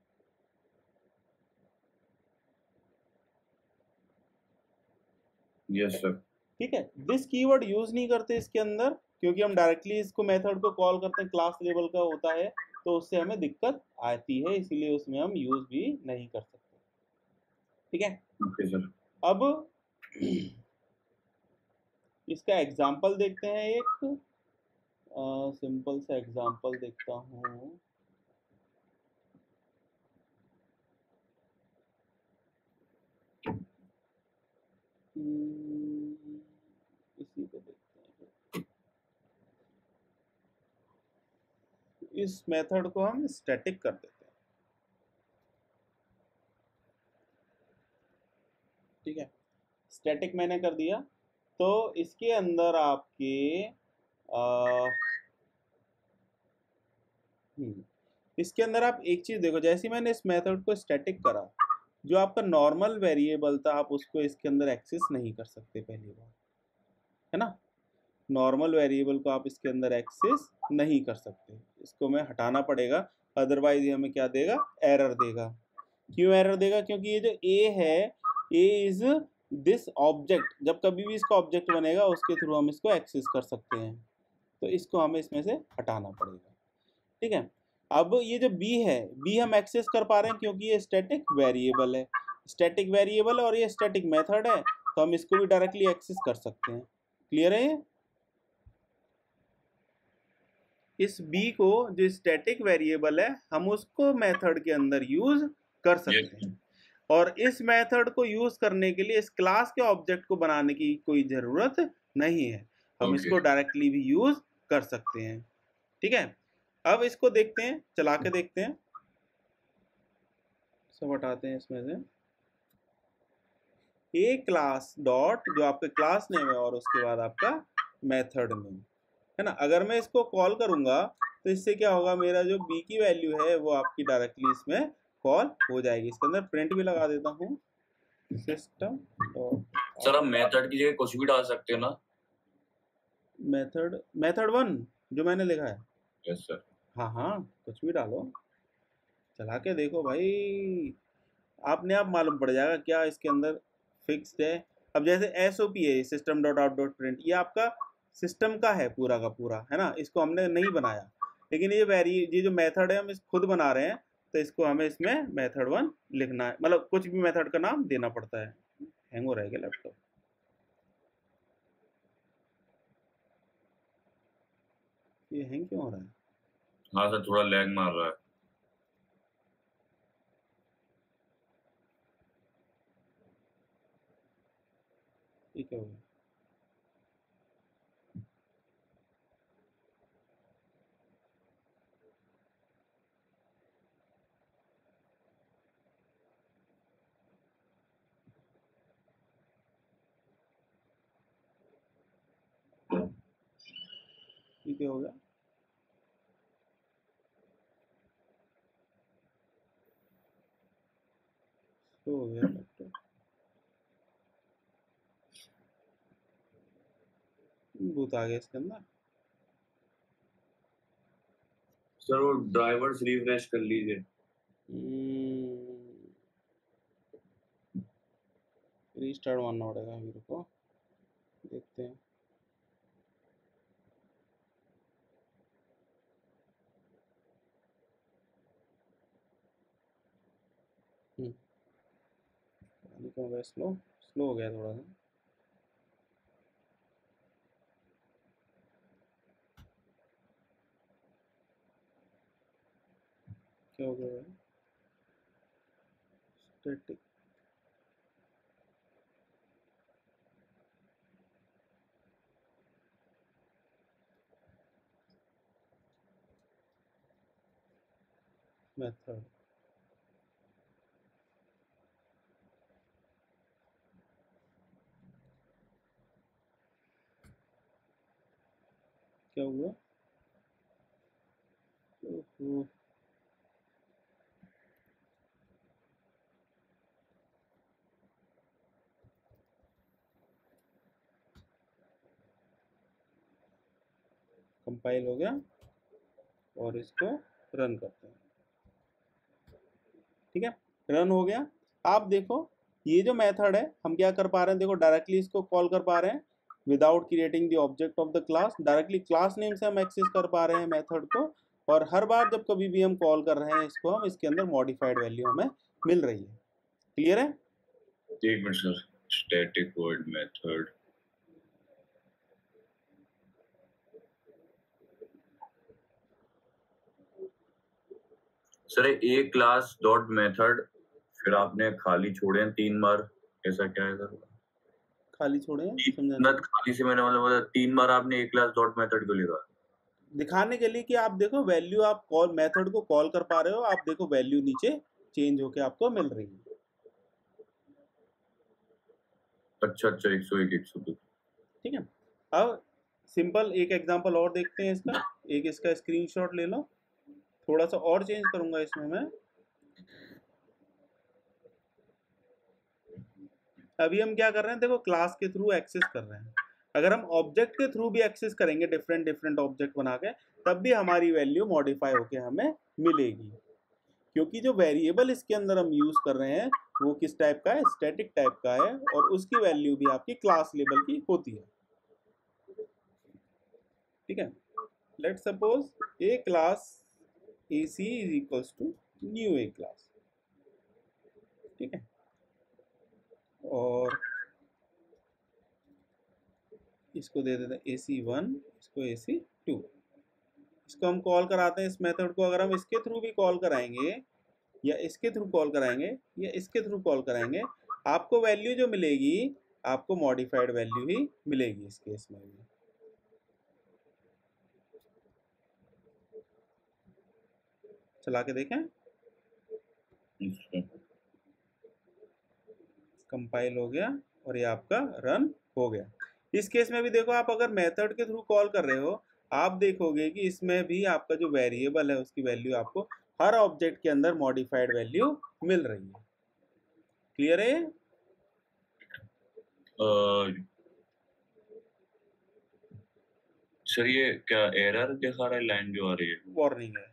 [SPEAKER 2] Yes sir.
[SPEAKER 1] ठीक है, दिस कीवर्ड यूज नहीं करते इसके अंदर, क्योंकि हम डायरेक्टली इसको मेथड को कॉल करते हैं, क्लास लेवल का होता है, तो उससे हमें दिक्कत आती है, इसीलिए उसमें हम यूज भी नहीं कर सकते। ठीक है।
[SPEAKER 2] Okay sir.
[SPEAKER 1] अब इसका एग्जाम्पल देखते हैं, एक सिंपल सा एग्जाम्पल देखता हूँ। इसी को देखते हैं, इस मेथड को हम स्टैटिक कर देते हैं। ठीक है, स्टैटिक मैंने कर दिया, तो इसके अंदर आपके आ, इसके अंदर आप एक चीज देखो, जैसे मैंने इस मेथड को स्टैटिक करा, जो आपका नॉर्मल वेरिएबल था आप उसको इसके अंदर एक्सेस नहीं कर सकते, पहली बार है ना, नॉर्मल वेरिएबल को आप इसके अंदर एक्सेस नहीं कर सकते, इसको मैं हटाना पड़ेगा, अदरवाइज ये हमें क्या देगा, एरर देगा। क्यों एरर देगा, क्योंकि ये जो ए है, ए इज दिस ऑब्जेक्ट, जब कभी भी इसका ऑब्जेक्ट बनेगा उसके थ्रू हम इसको एक्सेस कर सकते हैं, तो इसको हमें इसमें से हटाना पड़ेगा। ठीक है, अब ये जो बी है, बी हम एक्सेस कर पा रहे हैं क्योंकि ये स्टैटिक वेरिएबल है, स्टैटिक वेरिएबल और ये स्टैटिक मेथड है, तो हम इसको भी डायरेक्टली एक्सेस कर सकते हैं। क्लियर है ये? इस b को जो स्टैटिक वेरिएबल है हम उसको मेथड के अंदर यूज कर सकते हैं, और इस मेथड को यूज करने के लिए इस क्लास के ऑब्जेक्ट को बनाने की कोई जरूरत नहीं है, हम
[SPEAKER 2] Okay.
[SPEAKER 1] इसको डायरेक्टली भी यूज कर सकते हैं। ठीक है, अब इसको देखते हैं, चला के देखते हैं, सब हटाते हैं इसमें से, ए क्लास डॉट जो आपका क्लास नेम है और उसके बाद आपका मेथड नेम है ना, अगर मैं इसको कॉल करूंगा तो इससे क्या होगा, मेरा जो b की वैल्यू है वो आपकी डायरेक्टली इसमें कॉल हो जाएगी। इसके अंदर प्रिंट भी लगा देता हूँ, सिस्टम डॉट,
[SPEAKER 2] सर हम मेथड की जगह कुछ भी डाल सकते हैं ना?
[SPEAKER 1] मेथड मेथड वन जो मैंने लिखा है,
[SPEAKER 2] यस सर।
[SPEAKER 1] हाँ हाँ कुछ भी डालो, चला के देखो भाई, आपने आप मालूम पड़ जाएगा क्या इसके अंदर फिक्स्ड है। अब जैसे एस ओ पी है, system dot out dot print, ये आपका सिस्टम का है पूरा का पूरा, है ना, इसको हमने नहीं बनाया, लेकिन ये वेरी ये जो मेथड है हम इस खुद बना रहे हैं, तो इसको हमें इसमें मेथड वन लिखना है, मतलब कुछ भी मेथड का नाम देना पड़ता है। हैंग हो रहेगा लैपटॉप, ये हैंग क्यों हो रहा है?
[SPEAKER 2] हाँ सर, थोड़ा लैग मार रहा है।
[SPEAKER 1] ठीक है, हो गया। ठीक है, हो गया। तो हो गया लैपटॉप। भूत आ गया इसके अंदर।
[SPEAKER 2] सर वो ड्राइवर्स रिफ्रेश कर लीजिए।
[SPEAKER 1] रीस्टार्ट मारना पड़ेगा मेरे को, देखते हैं। हम्म, पता नहीं क्यों हो गया स्लो, स्लो हो गया थोड़ा सा। क्या हो गया भाई? स्टैटिक मेथड, क्या हुआ? ओहो, कंपाइल हो गया और इसको रन करते हैं। ठीक है, रन हो गया। आप देखो ये जो मेथड है हम क्या कर पा रहे हैं, देखो डायरेक्टली इसको कॉल कर पा रहे हैं without creating the object of the class. Directly class name से हम एक्सेस कर पा रहे हैं मेथड को, और हर बार जब कभी भी हम कॉल कर रहे हैं इसको, हम इसके अंदर मॉडिफाइड वैल्यू हमें मिल रही है। क्लियर है?
[SPEAKER 2] एक minute sir, static void method. Sir A class dot method, फिर आपने खाली छोड़े हैं तीन बार, ऐसा क्या है सर?
[SPEAKER 1] खाली छोड़े हैं
[SPEAKER 2] तीन
[SPEAKER 1] समझाने
[SPEAKER 2] बार खाली से मैंने मतलब मतलब तीन बार आपने ए क्लास डॉट मेथड को लिखा?
[SPEAKER 1] दिखाने के लिए कि आप देखो वैल्यू, आप कॉल मेथड को कॉल कर पा रहे हो, आप देखो वैल्यू नीचे चेंज होके आपको मिल रही है।
[SPEAKER 2] अच्छा अच्छा, एक सौ एक एक सौ दो।
[SPEAKER 1] ठीक है, अब सिंपल एक एग्जांपल और देखते हैं इसका। एक इसका स्क्रीनशॉट ले लो, थोड़ा सा और चेंज करूंगा इसमें मैं। अभी हम क्या कर रहे हैं, देखो क्लास के थ्रू एक्सेस कर रहे हैं। अगर हम ऑब्जेक्ट के थ्रू भी एक्सेस करेंगे, डिफरेंट डिफरेंट ऑब्जेक्ट बना के, तब भी हमारी वैल्यू मॉडिफाई होके हमें मिलेगी, क्योंकि जो वेरिएबल इसके अंदर हम यूज कर रहे हैं वो किस टाइप का है, स्टैटिक टाइप का है, और उसकी वैल्यू भी आपकी क्लास लेवल की होती है। ठीक है, let suppose A class A C is equals to new A class. ठीक है, और इसको दे देते हैं ए सी वन, इसको ए सी टू। इसको हम कॉल कराते हैं इस मेथड को। अगर हम इसके थ्रू भी कॉल कराएंगे, या इसके थ्रू कॉल कराएंगे, या इसके थ्रू कॉल कराएंगे, आपको वैल्यू जो मिलेगी, आपको मॉडिफाइड वैल्यू ही मिलेगी इस केस में भी। चला के देखें, कंपाइल हो गया और ये आपका रन हो गया। इस केस में भी देखो, आप अगर मेथड के थ्रू कॉल कर रहे हो, आप देखोगे कि इसमें भी आपका जो वेरिएबल है उसकी वैल्यू आपको हर ऑब्जेक्ट के अंदर मॉडिफाइड वैल्यू मिल रही है। क्लियर है?
[SPEAKER 2] सर ये क्या एरर दिखा रहा है, लाइन जो आ रही है?
[SPEAKER 1] वार्निंग है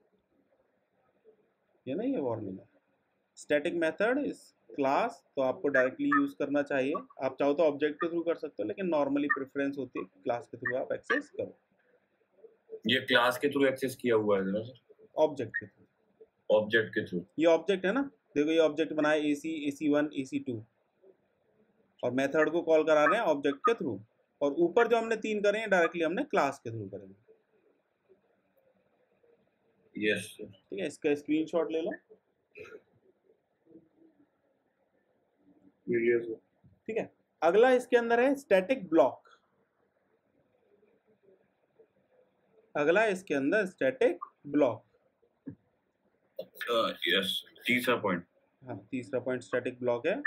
[SPEAKER 1] ये, नहीं है वार्निंग है। स्टैटिक मेथड इस क्लास तो आपको डायरेक्टली यूज करना चाहिए। आप चाहो तो ऑब्जेक्ट के थ्रू कर सकते हो, लेकिन नॉर्मली प्रेफरेंस होती है क्लास के थ्रू आप एक्सेस करो।
[SPEAKER 2] ये क्लास के थ्रू एक्सेस किया हुआ है ना सर?
[SPEAKER 1] ऑब्जेक्ट के थ्रू,
[SPEAKER 2] ऑब्जेक्ट के थ्रू।
[SPEAKER 1] ये ऑब्जेक्ट है ना, देखो ये ऑब्जेक्ट बनाया A C, A C one, A C two, और मेथड को कॉल करा रहे हैं ऑब्जेक्ट के थ्रू, और ऊपर जो हमने तीन करे हैं डायरेक्टली हमने क्लास के थ्रू करेंगे।
[SPEAKER 2] Yes sir.
[SPEAKER 1] ठीक है, इसका स्क्रीनशॉट ले लो।
[SPEAKER 2] Yes sir.
[SPEAKER 1] ठीक है, अगला इसके अंदर है स्टैटिक ब्लॉक। अगला इसके अंदर स्टैटिक ब्लॉक।
[SPEAKER 2] यस, तीसरा पॉइंट।
[SPEAKER 1] हाँ, तीसरा पॉइंट स्टैटिक ब्लॉक है।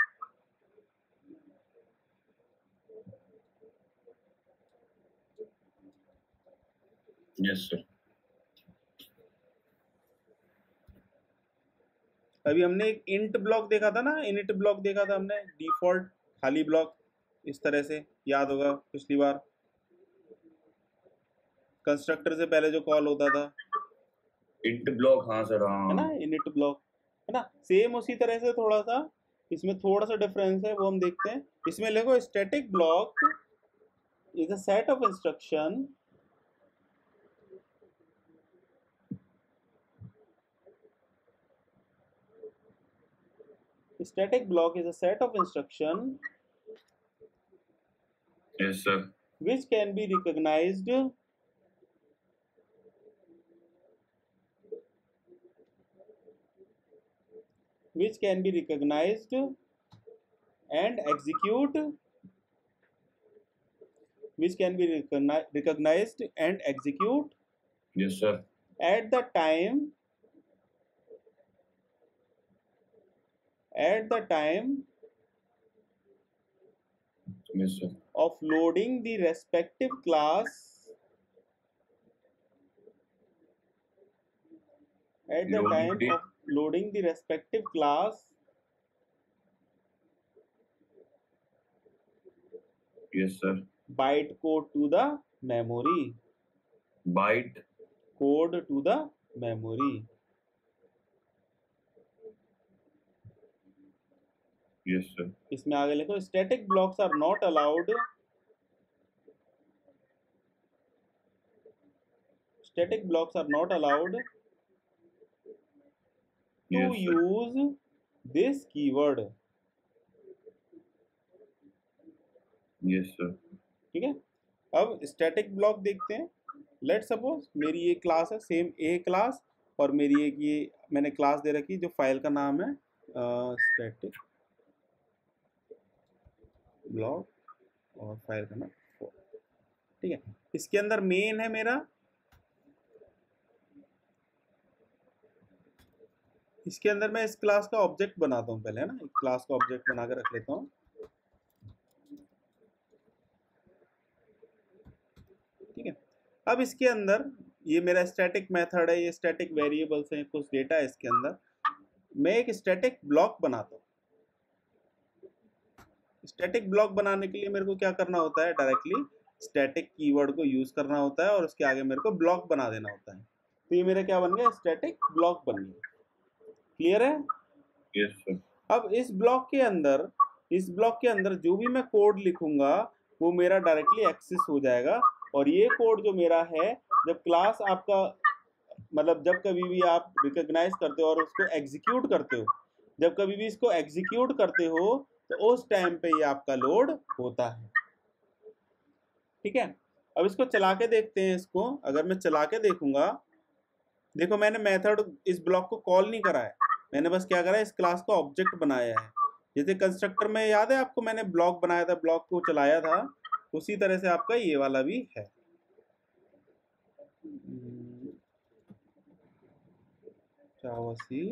[SPEAKER 2] Yes sir.
[SPEAKER 1] अभी हमने एक इंट ब्लॉक देखा था ना, इनिट ब्लॉक देखा था हमने, डिफॉल्ट खाली ब्लॉक, इस तरह से, याद होगा पिछली बार, कंस्ट्रक्टर से पहले जो कॉल होता था,
[SPEAKER 2] इंट ब्लॉक। हाँ सर,
[SPEAKER 1] है ना,
[SPEAKER 2] हाँ।
[SPEAKER 1] इनिट ब्लॉक, है ना। सेम उसी तरह से थोड़ा सा इसमें थोड़ा सा डिफरेंस है, वो हम देखते हैं। इसमें देखो, static block is a set of instruction static block is a set of instruction
[SPEAKER 2] yes sir.
[SPEAKER 1] which can be recognized which can be recognized and execute which can be recogni- recognized and execute
[SPEAKER 2] yes sir.
[SPEAKER 1] at the time at the time
[SPEAKER 2] yes sir.
[SPEAKER 1] of loading the respective class at the
[SPEAKER 2] Loading
[SPEAKER 1] time
[SPEAKER 2] the-
[SPEAKER 1] of loading the respective class
[SPEAKER 2] yes sir.
[SPEAKER 1] byte code to the memory
[SPEAKER 2] byte
[SPEAKER 1] code to the memory।
[SPEAKER 2] Yes sir.
[SPEAKER 1] इसमें आगे लिखो, static blocks are not allowed static blocks are not allowed to
[SPEAKER 2] Yes, sir.
[SPEAKER 1] Use this keyword.
[SPEAKER 2] Yes sir.
[SPEAKER 1] ठीक है, अब स्टैटिक ब्लॉक देखते हैं। लेट सपोज मेरी ये क्लास है, सेम ए क्लास, और मेरी एक ये मैंने क्लास दे रखी जो फाइल का नाम है स्टैटिक ब्लॉक और फाइल का नाम। ठीक है, इसके अंदर मेन है मेरा, इसके अंदर मैं इस क्लास का ऑब्जेक्ट बनाता हूँ पहले, है ना, एक क्लास का ऑब्जेक्ट बना के रख लेता हूँ। ठीक है, अब इसके अंदर ये मेरा स्टैटिक मेथड है, ये स्टैटिक वेरिएबल्स हैं, कुछ डेटा है इसके अंदर। मैं एक स्टैटिक ब्लॉक बनाता हूँ। स्टैटिक ब्लॉक बनाने के लिए मेरे को क्या करना होता है, डायरेक्टली स्टैटिक कीवर्ड को यूज करना होता है और उसके आगे मेरे को ब्लॉक बना देना होता है। तो ये मेरा क्या बन गया, स्टैटिक ब्लॉक बन गया। क्लियर है?
[SPEAKER 2] Yes sir.
[SPEAKER 1] अब इस ब्लॉक के अंदर इस ब्लॉक के अंदर जो भी मैं कोड लिखूंगा वो मेरा डायरेक्टली एक्सेस हो जाएगा। और ये कोड जो मेरा है, जब क्लास आपका, मतलब जब कभी भी आप रिकॉग्नाइज करते हो और उसको एग्जीक्यूट करते हो, जब कभी भी इसको एग्जीक्यूट करते हो तो उस टाइम पे ये आपका लोड होता है। ठीक है, अब इसको चला के देखते हैं। इसको अगर मैं चला के देखूंगा, देखो मैंने मेथड इस ब्लॉक को कॉल नहीं करा है, मैंने बस क्या करा है, इस क्लास का ऑब्जेक्ट बनाया है। जैसे कंस्ट्रक्टर में याद है आपको, मैंने ब्लॉक बनाया था, ब्लॉक को चलाया था, उसी तरह से आपका ये वाला भी है। जावासी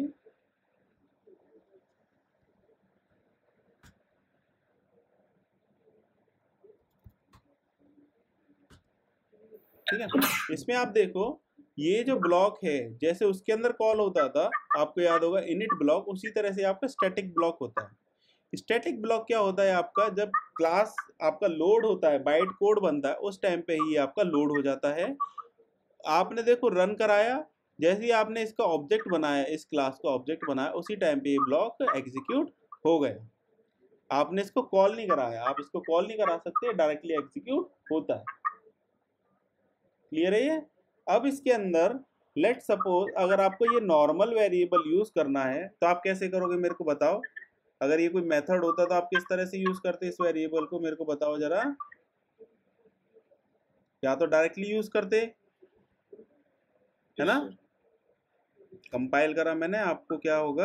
[SPEAKER 1] ठीक है, इसमें आप देखो ये जो ब्लॉक है, जैसे उसके अंदर कॉल होता था, आपको याद होगा इनिट ब्लॉक, उसी तरह से आपका स्टैटिक ब्लॉक होता है। स्टैटिक ब्लॉक क्या होता है आपका, जब क्लास आपका लोड होता है, बाइट कोड बनता है, उस टाइम पे ही आपका लोड हो जाता है। आपने देखो रन कराया, जैसे ही आपने इसका ऑब्जेक्ट बनाया, इस क्लास का ऑब्जेक्ट बनाया, उसी टाइम पे ये ब्लॉक एग्जीक्यूट हो गया। आपने इसको कॉल नहीं कराया, आप इसको कॉल नहीं करा सकते, डायरेक्टली एग्जीक्यूट होता है। क्लियर है ये? अब इसके अंदर लेट सपोज अगर आपको ये नॉर्मल वेरिएबल यूज करना है तो आप कैसे करोगे, मेरे को बताओ। अगर ये कोई मेथड होता तो आप किस तरह से यूज करते इस वेरिएबल को, मेरे को बताओ जरा। या तो डायरेक्टली यूज करते, है ना, कंपाइल करा मैंने, आपको क्या होगा,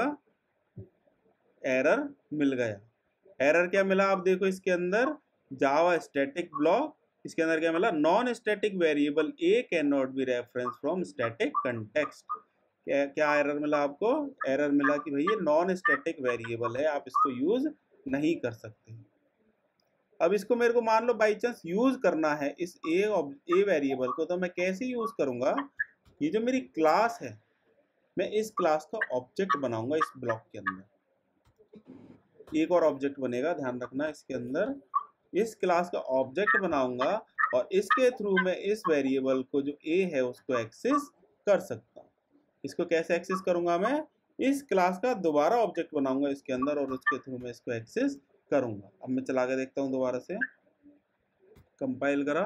[SPEAKER 1] एरर मिल गया। एरर क्या मिला आप देखो इसके अंदर, जावा स्टैटिक ब्लॉक, इसके अंदर क्या मिला, non static variable A can not be reference from static context. क्या क्या एरर मिला आपको, एरर मिला कि भाई ये नॉन स्टैटिक वेरिएबल है, आप इसको यूज नहीं कर सकते। अब इसको मेरे को मान लो बाई चांस यूज करना है इस ए ए वेरिएबल को, तो मैं कैसे यूज करूंगा, ये जो मेरी क्लास है, मैं इस क्लास का ऑब्जेक्ट बनाऊंगा इस ब्लॉक के अंदर। एक और ऑब्जेक्ट बनेगा, ध्यान रखना, इसके अंदर इस क्लास का ऑब्जेक्ट बनाऊंगा और इसके थ्रू मैं इस वेरिएबल को जो ए है उसको एक्सेस कर सकता हूँ। इसको कैसे एक्सेस करूंगा, मैं इस क्लास का दोबारा ऑब्जेक्ट बनाऊंगा इसके अंदर और उसके थ्रू मैं इसको एक्सेस करूंगा। अब मैं चला के देखता हूँ दोबारा से, कंपाइल करा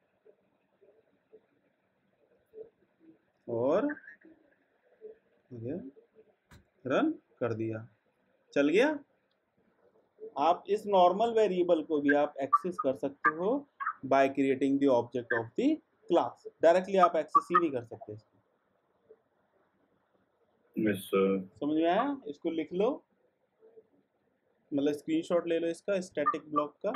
[SPEAKER 1] और रन कर दिया, चल गया। आप इस नॉर्मल वेरिएबल को भी आप एक्सेस कर सकते हो by creating the object of the class. Directly आप एक्सेस ही नहीं कर सकते इसको।
[SPEAKER 2] yes, sir.
[SPEAKER 1] समझ में आया? इसको लिख लो, मतलब स्क्रीनशॉट ले लो इसका स्टैटिक ब्लॉक का।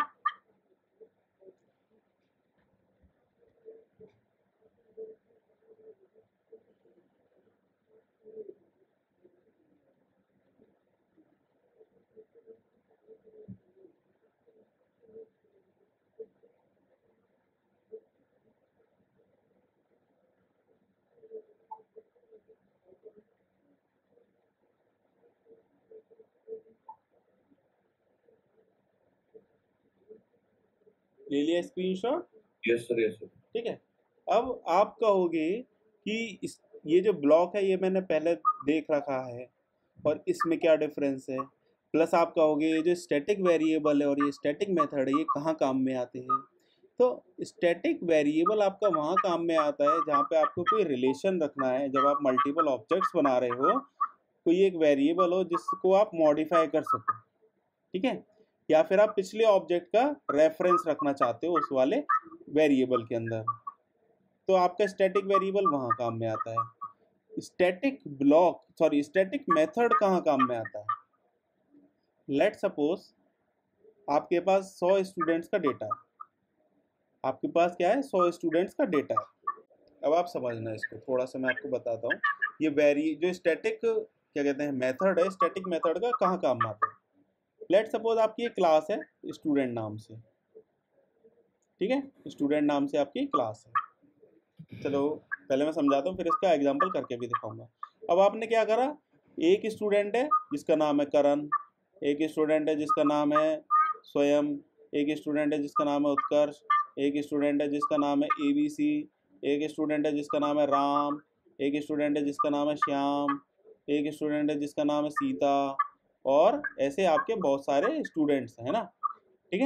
[SPEAKER 1] ले लिया screenshot?
[SPEAKER 2] yes, sir, yes, sir.
[SPEAKER 1] ठीक है। अब आप कहोगे कि इस ये जो ब्लॉक है ये मैंने पहले देख रखा है और इसमें क्या डिफरेंस है, प्लस आप कहोगे ये जो स्टैटिक वेरिएबल है और ये स्टैटिक मेथड है ये कहाँ काम में आते हैं। तो स्टैटिक वेरिएबल आपका वहाँ काम में आता है जहाँ पे आपको कोई रिलेशन रखना है। जब आप मल्टीपल ऑब्जेक्ट्स बना रहे हो, कोई एक वेरिएबल हो जिसको आप मॉडिफाई कर सको, ठीक है, या फिर आप पिछले ऑब्जेक्ट का रेफरेंस रखना चाहते हो उस वाले वेरिएबल के अंदर, तो आपका स्टैटिक वेरिएबल वहाँ काम में आता है। Static block sorry static method कहाँ काम में आता है? लेट सपोज आपके पास सौ स्टूडेंट्स का डेटा है, आपके पास क्या है, सौ स्टूडेंट्स का डेटा है। अब आप समझना इसको थोड़ा सा, मैं आपको बताता हूँ। ये वेरी जो स्टैटिक क्या कहते हैं मेथड है, स्टैटिक मेथड का कहाँ काम में आता है। लेट सपोज आपकी एक क्लास है स्टूडेंट नाम से, ठीक है, स्टूडेंट नाम से आपकी क्लास है। चलो पहले मैं समझाता हूँ, फिर इसका एग्जांपल करके भी दिखाऊंगा। अब आपने क्या करा, एक स्टूडेंट है जिसका नाम है करण, एक स्टूडेंट है जिसका नाम है स्वयं, एक स्टूडेंट है जिसका नाम है उत्कर्ष, एक स्टूडेंट है जिसका नाम है ए बी सी, एक स्टूडेंट है जिसका नाम है राम, एक स्टूडेंट है जिसका नाम है श्याम, एक स्टूडेंट है जिसका नाम है सीता, और ऐसे आपके बहुत सारे स्टूडेंट्स हैं ना, ठीक है।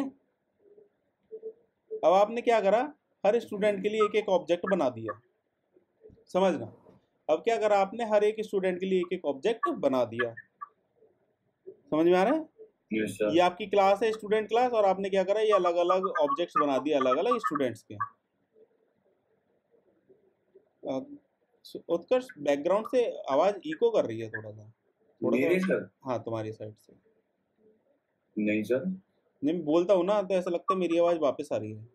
[SPEAKER 1] अब आपने क्या करा, हर स्टूडेंट के लिए एक एक ऑब्जेक्ट बना दिया, समझना। अब क्या करा आपने, हर एक स्टूडेंट के लिए एक एक ऑब्जेक्ट बना दिया, समझ में आ रहा है?
[SPEAKER 2] yes, sir.
[SPEAKER 1] ये आपकी क्लास है स्टूडेंट क्लास, और आपने क्या करा, ये अलग अलग ऑब्जेक्ट्स बना दिए अलग अलग स्टूडेंट्स के। उत्कर्ष बैकग्राउंड से आवाज इको कर रही है थोड़ा सा, थोड़ा
[SPEAKER 2] मेरे
[SPEAKER 1] सा।
[SPEAKER 2] सर?
[SPEAKER 1] हाँ तुम्हारी साइड से।
[SPEAKER 2] नहीं सर।
[SPEAKER 1] नहीं मैं बोलता हूँ ना तो ऐसा लगता है मेरी आवाज वापस आ रही है।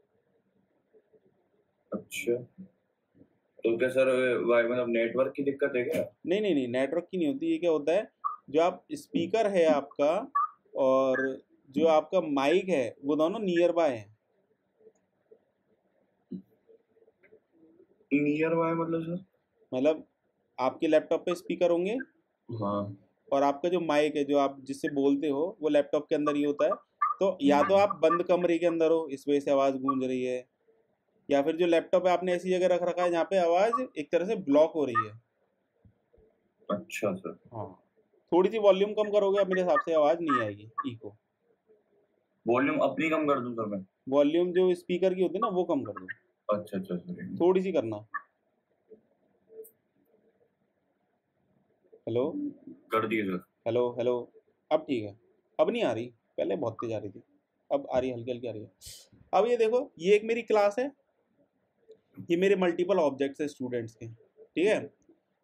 [SPEAKER 2] अच्छा, तो क्या सर वाई मतलब नेटवर्क की दिक्कत है क्या?
[SPEAKER 1] नहीं नहीं नहीं नेटवर्क की नहीं होती। ये क्या होता है, जो आप स्पीकर है आपका और जो आपका माइक है वो दोनों नियर बाय हैं।
[SPEAKER 2] नियर बाय मतलब सर?
[SPEAKER 1] मतलब आपके लैपटॉप पे स्पीकर होंगे
[SPEAKER 2] हाँ।
[SPEAKER 1] और आपका जो माइक है जो आप जिससे बोलते हो वो लैपटॉप के अंदर ही होता है। तो या तो आप बंद कमरे के अंदर हो इस वजह से आवाज़ गूंज रही है, या फिर जो लैपटॉप है आपने ऐसी जगह रख रखा है जहाँ पे आवाज़ एक तरह से ब्लॉक हो रही है।
[SPEAKER 2] अच्छा सर।
[SPEAKER 1] हाँ थोड़ी सी वॉल्यूम कम करोगे अब मेरे हिसाब से आवाज़ नहीं आएगी इको।
[SPEAKER 2] वॉल्यूम अपनी कम कर दूं सर मैं?
[SPEAKER 1] वॉल्यूम जो स्पीकर की होती है ना वो कम कर दो।
[SPEAKER 2] अच्छा अच्छा सर,
[SPEAKER 1] थोड़ी सी करना। हेलो
[SPEAKER 2] कर दिए सर।
[SPEAKER 1] हेलो हेलो अब ठीक है। अब नहीं आ रही, पहले बहुत तेज आ रही थी, अब आ रही है, हल्की हल्की आ रही है। अब ये देखो, ये एक मेरी क्लास है, ये मेरे मल्टीपल ऑब्जेक्ट्स है स्टूडेंट्स के, ठीक है।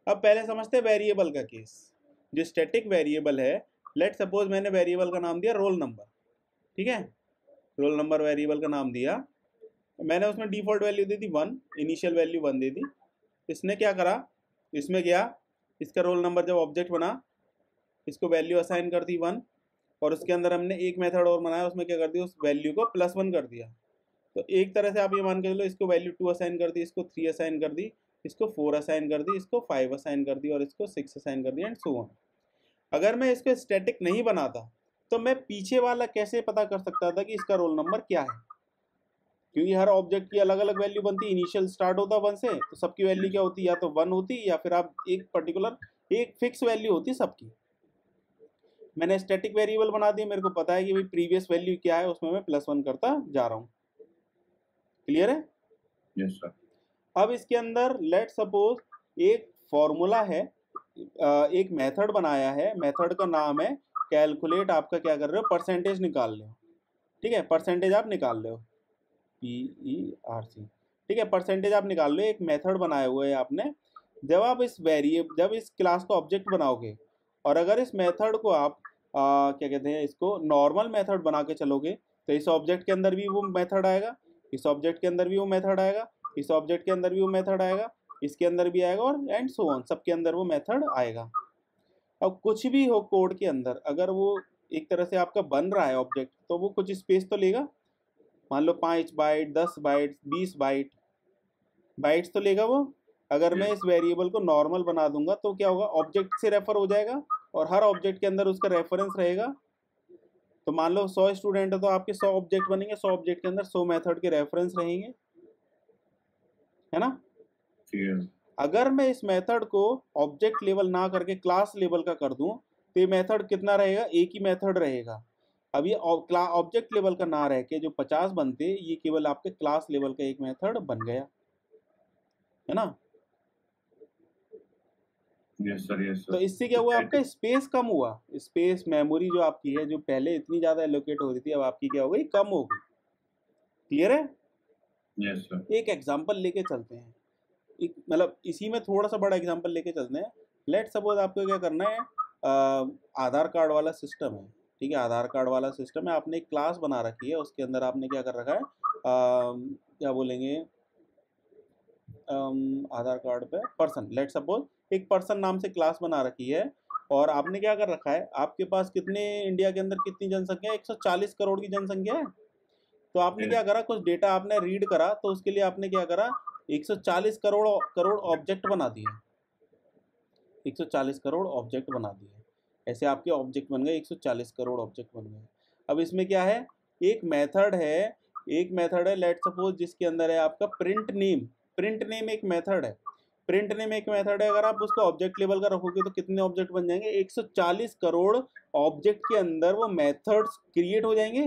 [SPEAKER 1] अब पहले समझते हैं वेरिएबल का केस। जो स्टैटिक वेरिएबल है, लेट सपोज मैंने वेरिएबल का नाम दिया रोल नंबर, ठीक है, रोल नंबर वेरिएबल का नाम दिया, मैंने उसमें डिफॉल्ट वैल्यू दी थी वन, इनिशियल वैल्यू वन दी थी। इसने क्या करा, इसमें गया, इसका रोल नंबर जब ऑब्जेक्ट बना, इसको वैल्यू असाइन कर दी वन, और उसके अंदर हमने एक मेथड और बनाया, उसमें क्या कर दिया, उस वैल्यू को प्लस वन कर दिया। तो एक तरह से आप ये मान के चलो, इसको वैल्यू टू असाइन कर दी, इसको थ्री असाइन कर दी, इसको फोर असाइन कर दी, इसको फाइव असाइन कर दी, और इसको सिक्स असाइन कर दिया, एंड सो ऑन। अगर मैं इसको स्टैटिक नहीं बनाता तो मैं पीछे वाला कैसे पता कर सकता था कि इसका रोल नंबर क्या है, क्योंकि हर ऑब्जेक्ट की अलग अलग वैल्यू बनती है, इनिशियल स्टार्ट होता वन से, तो सबकी वैल्यू क्या होती है, या तो वन होती, या फिर आप एक पर्टिकुलर एक फिक्स वैल्यू होती सबकी। मैंने स्टैटिक वेरिएबल बना दिया, मेरे को पता है कि भाई प्रीवियस वैल्यू क्या है, उसमें मैं प्लस वन करता जा रहा हूँ। क्लियर है?
[SPEAKER 2] Yes sir.
[SPEAKER 1] अब इसके अंदर लेट सपोज एक फॉर्मूला है, एक मेथड बनाया है, मेथड का नाम है कैलकुलेट, आपका क्या कर रहे हो, परसेंटेज निकाल रहे हो, ठीक है, परसेंटेज आप निकाल रहे हो, पी ई आर सी, ठीक है, परसेंटेज आप निकाल लो, एक मेथड बनाया हुआ है आपने। जब आप इस वेरिएबल, जब इस क्लास का ऑब्जेक्ट बनाओगे, और अगर इस मेथड को आप आ, क्या कहते हैं, इसको नॉर्मल मेथड बना के चलोगे, तो इस ऑब्जेक्ट के अंदर भी वो मेथड आएगा, इस ऑब्जेक्ट के अंदर भी वो मेथड आएगा, इस ऑब्जेक्ट के अंदर भी वो मेथड आएगा, इसके अंदर भी आएगा, और एंड सो ऑन, सबके अंदर वो मेथड आएगा। अब कुछ भी हो कोड के अंदर, अगर वो एक तरह से आपका बन रहा है ऑब्जेक्ट, तो वो कुछ स्पेस तो लेगा, मान लो पाँच बाइट, दस बाइट, बीस बाइट बाइट्स तो लेगा वो। अगर मैं इस वेरिएबल को नॉर्मल बना दूंगा तो क्या होगा, ऑब्जेक्ट से रेफर हो जाएगा, और हर ऑब्जेक्ट के अंदर उसका रेफरेंस रहेगा। तो मान लो सौ स्टूडेंट है, तो आपके सौ ऑब्जेक्ट बनेंगे, सौ ऑब्जेक्ट के अंदर सौ मेथड के रेफरेंस रहेंगे, है ना? अगर मैं इस मेथड को ऑब्जेक्ट लेवल ना करके क्लास लेवल का कर दूं, तो ये मेथड कितना रहेगा, एक ही मेथड रहेगा। अब ये ऑब्जेक्ट लेवल का ना रह के जो पचास बनते, ये केवल आपके क्लास लेवल का एक मेथड बन गया, है ना?
[SPEAKER 2] Yes sir, yes sir.
[SPEAKER 1] तो इससे क्या हुआ, आपका स्पेस कम हुआ, स्पेस मेमोरी जो आपकी है, जो पहले इतनी ज्यादा एलोकेट हो रही थी, अब आपकी क्या हो गई, कम हो गई। क्लियर है?
[SPEAKER 2] Yes sir.
[SPEAKER 1] एक एग्जांपल लेके चलते हैं, एक मतलब इसी में थोड़ा सा बड़ा एग्जांपल लेके चलते हैं। लेट सपोज आपको क्या करना है, आ, आधार कार्ड वाला सिस्टम है, ठीक है, आधार कार्ड वाला सिस्टम है, आपने एक क्लास बना रखी है, उसके अंदर आपने क्या कर रखा है, आ, क्या बोलेंगे, अम, आधार कार्ड पे पर्सन, लेट सपोज एक पर्सन नाम से क्लास बना रखी है, और आपने क्या कर रखा है, आपके पास कितने, इंडिया के अंदर कितनी जनसंख्या है, एक सौ चालीस करोड़ की जनसंख्या है। तो आपने क्या करा, कुछ डेटा आपने रीड करा, तो उसके लिए आपने क्या करा, एक सौ चालीस करोड़ करोड़ ऑब्जेक्ट बना दिए, एक सौ चालीस करोड़ ऑब्जेक्ट बना दिए, ऐसे आपके ऑब्जेक्ट बन गए, एक सौ चालीस करोड़ ऑब्जेक्ट बन गए। अब इसमें क्या है, एक मेथड है, एक मेथड है लेट सपोज, जिसके अंदर है आपका प्रिंट नेम, प्रिंट नेम एक मेथड है, प्रिंट नेम एक मेथड है, अगर आप उसको ऑब्जेक्ट लेवल का रखोगे तो कितने ऑब्जेक्ट बन जाएंगे, एक सौ चालीस करोड़ ऑब्जेक्ट के अंदर वो मेथड्स क्रिएट हो जाएंगे।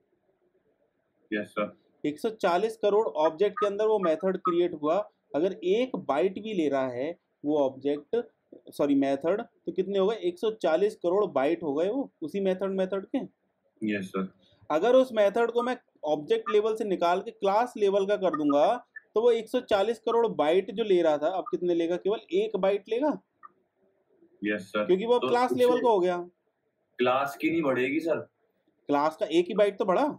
[SPEAKER 2] Yes sir.
[SPEAKER 1] एक सौ चालीस करोड़ ऑब्जेक्ट के अंदर वो मेथड क्रिएट हुआ, अगर एक बाइट भी ले रहा है वो ऑब्जेक्ट, सॉरी मेथड, तो कितने हो गए, एक सौ चालीस करोड़ बाइट हो गए वो उसी मेथड मेथड के।
[SPEAKER 2] Yes sir.
[SPEAKER 1] अगर उस मेथड को मैं ऑब्जेक्ट लेवल से निकाल के क्लास लेवल का कर दूंगा, तो वो एक सौ चालीस करोड़ बाइट जो ले रहा था, अब कितने लेगा, केवल एक बाइट लेगा।
[SPEAKER 2] Yes sir.
[SPEAKER 1] क्योंकि वो
[SPEAKER 2] तो
[SPEAKER 1] क्लास लेवल का हो गया,
[SPEAKER 2] क्लास की नहीं बढ़ेगी सर,
[SPEAKER 1] क्लास का एक ही बाइट तो बढ़ा,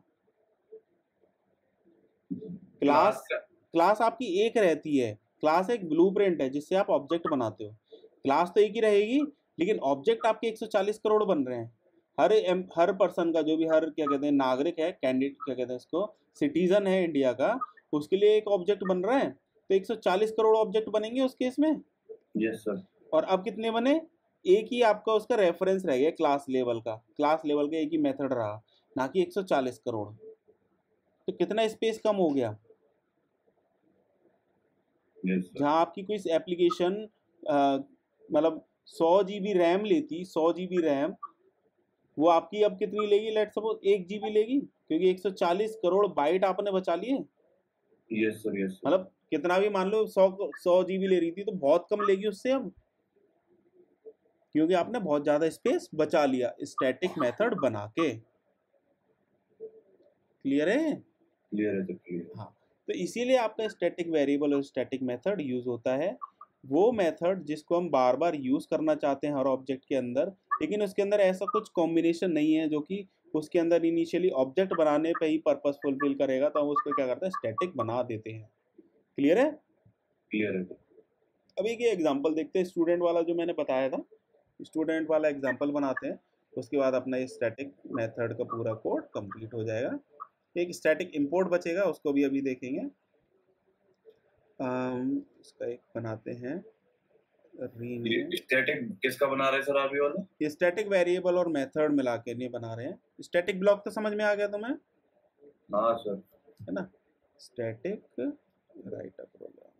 [SPEAKER 1] क्लास
[SPEAKER 2] क्लास
[SPEAKER 1] क्लास आपकी एक रहती है, क्लास एक ब्लूप्रिंट है जिससे आप ऑब्जेक्ट बनाते हो, क्लास तो एक ही रहेगी, लेकिन ऑब्जेक्ट आपके एक सौ चालीस करोड़ बन रहे हैं। हर एम हर पर्सन का, जो भी हर क्या कहते हैं नागरिक है, कैंडिडेट क्या कहते हैं इसको, सिटीजन है इंडिया का, उसके लिए एक ऑब्जेक्ट बन रहा है, तो एक सौ चालीस करोड़ ऑब्जेक्ट बनेंगे उस केस में।
[SPEAKER 2] Yes sir.
[SPEAKER 1] और अब कितने बने, एक ही आपका उसका रेफरेंस रह गया क्लास लेवल का, क्लास लेवल का एक ही मेथड रहा, ना कि एक सौ चालीस करोड़। तो कितना स्पेस कम हो गया।
[SPEAKER 2] Yes sir.
[SPEAKER 1] जहाँ आपकी कोई एप्लीकेशन मतलब सौ जी बी रैम लेती, सौ जी बी रैम, वो आपकी अब कितनी लेगी, लेट सपोज एक जी बी लेगी, क्योंकि एक सौ चालीस करोड़ बाइट आपने बचा लिए।
[SPEAKER 2] Yes sir, yes sir.
[SPEAKER 1] मतलब कितना भी मान लो सौ सौ जी बी ले रही थी, तो बहुत कम लेगी उससे अब, क्योंकि आपने बहुत ज्यादा स्पेस बचा लिया स्टैटिक मेथड बना के। क्लियर है?
[SPEAKER 2] क्लियर है सर, क्लियर।
[SPEAKER 1] हाँ, तो इसीलिए आपका स्टैटिक वेरिएबल और स्टैटिक मेथड यूज होता है। वो मेथड जिसको हम बार बार यूज़ करना चाहते हैं हर ऑब्जेक्ट के अंदर, लेकिन उसके अंदर ऐसा कुछ कॉम्बिनेशन नहीं है जो कि उसके अंदर इनिशियली ऑब्जेक्ट बनाने पे ही पर्पस फुलफिल करेगा, तो हम उसको क्या करते हैं, स्टैटिक बना देते हैं। क्लियर है?
[SPEAKER 2] क्लियर है।
[SPEAKER 1] अब एक ये एग्जांपल देखते हैं, स्टूडेंट वाला जो मैंने बताया था, स्टूडेंट वाला एग्जांपल बनाते हैं, उसके बाद अपना ये स्टैटिक मेथड का पूरा कोड कंप्लीट हो जाएगा। एक स्टैटिक इंपोर्ट बचेगा, उसको भी अभी देखेंगे। um, इसका एक बनाते हैं रीनेम।
[SPEAKER 2] स्टैटिक किसका बना रहे हैं सर अभी वाला?
[SPEAKER 1] ये स्टैटिक वेरिएबल और मेथड मिला के नहीं बना रहे हैं। स्टैटिक ब्लॉक तो समझ में आ गया तुम्हें,
[SPEAKER 2] हाँ सर।
[SPEAKER 1] है ना? Static right up program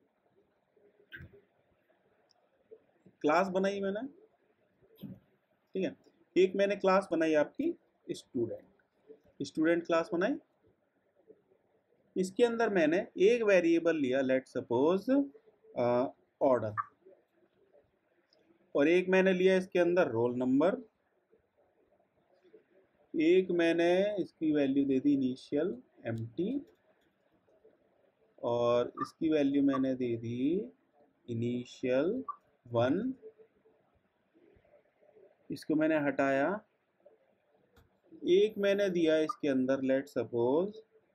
[SPEAKER 1] class बनाई मैंने, ठीक है। एक मैंने क्लास बनाई आपकी स्टूडेंट, स्टूडेंट क्लास बनाई। इसके अंदर मैंने एक वेरिएबल लिया, लेट सपोज ऑर्डर, और एक मैंने लिया इसके अंदर रोल नंबर, एक मैंने इसकी वैल्यू दे दी इनिशियल एम्प्टी, और इसकी वैल्यू मैंने दे दी इनिशियल वन। इसको मैंने हटाया। एक मैंने दिया इसके अंदर, लेट सपोज,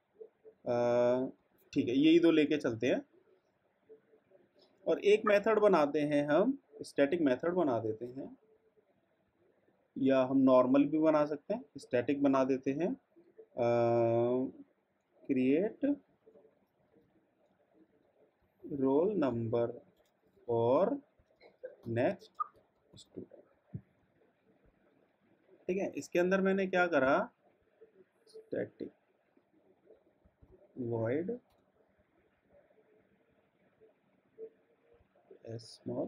[SPEAKER 1] ठीक है, यही दो लेके चलते हैं। और एक मेथड बनाते हैं हम, स्टैटिक मेथड बना देते हैं, या हम नॉर्मल भी बना सकते हैं, स्टैटिक बना देते हैं। क्रिएट रोल नंबर और नेक्स्ट स्टूडेंट, ठीक है। इसके अंदर मैंने क्या करा, स्टैटिक void स्मॉल,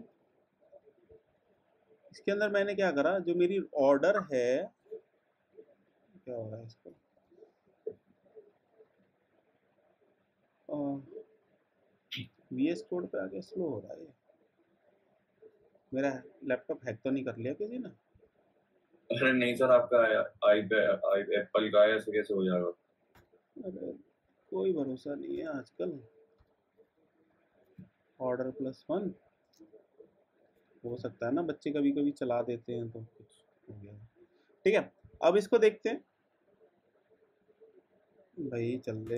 [SPEAKER 1] इसके अंदर मैंने क्या करा, जो मेरी ऑर्डर है, क्या हो रहा है इसको, वीएस कोड पे आके स्लो हो रहा है। मेरा लैपटॉप हैक तो नहीं कर लिया किसी ने?
[SPEAKER 2] अरे नहीं सर, आपका आई आई एप्पल का ऐसे कैसे हो जाएगा?
[SPEAKER 1] अरे कोई भरोसा नहीं है आजकल। ऑर्डर प्लस वन हो सकता है ना, बच्चे कभी कभी चला देते हैं तो कुछ हो गया, ठीक है। अब इसको देखते हैं भाई, चल दे,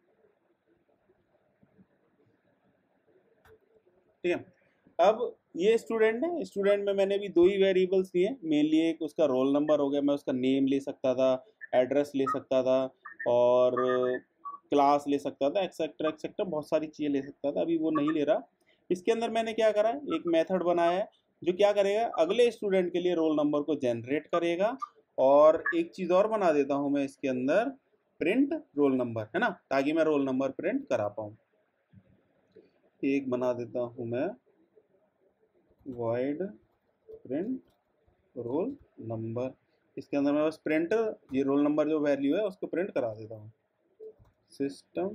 [SPEAKER 1] ठीक है। अब ये स्टूडेंट है, स्टूडेंट में मैंने भी दो ही वेरिएबल्स लिए, मेनली एक उसका रोल नंबर हो गया, मैं उसका नेम ले सकता था, एड्रेस ले सकता था, और क्लास ले सकता था, एक्सेट्रा एक्सेट्रा बहुत सारी चीज़ें ले सकता था, अभी वो नहीं ले रहा। इसके अंदर मैंने क्या करा, एक मेथड बनाया है जो क्या करेगा, अगले स्टूडेंट के लिए रोल नंबर को जनरेट करेगा। और एक चीज़ और बना देता हूँ मैं इसके अंदर, प्रिंट रोल नंबर, है ना, ताकि मैं रोल नंबर प्रिंट करा पाऊँ। एक बना देता हूँ मैं void print रोल नंबर, इसके अंदर मैं बस प्रिंटर, ये रोल नंबर जो वैल्यू है उसको प्रिंट करा देता हूँ, system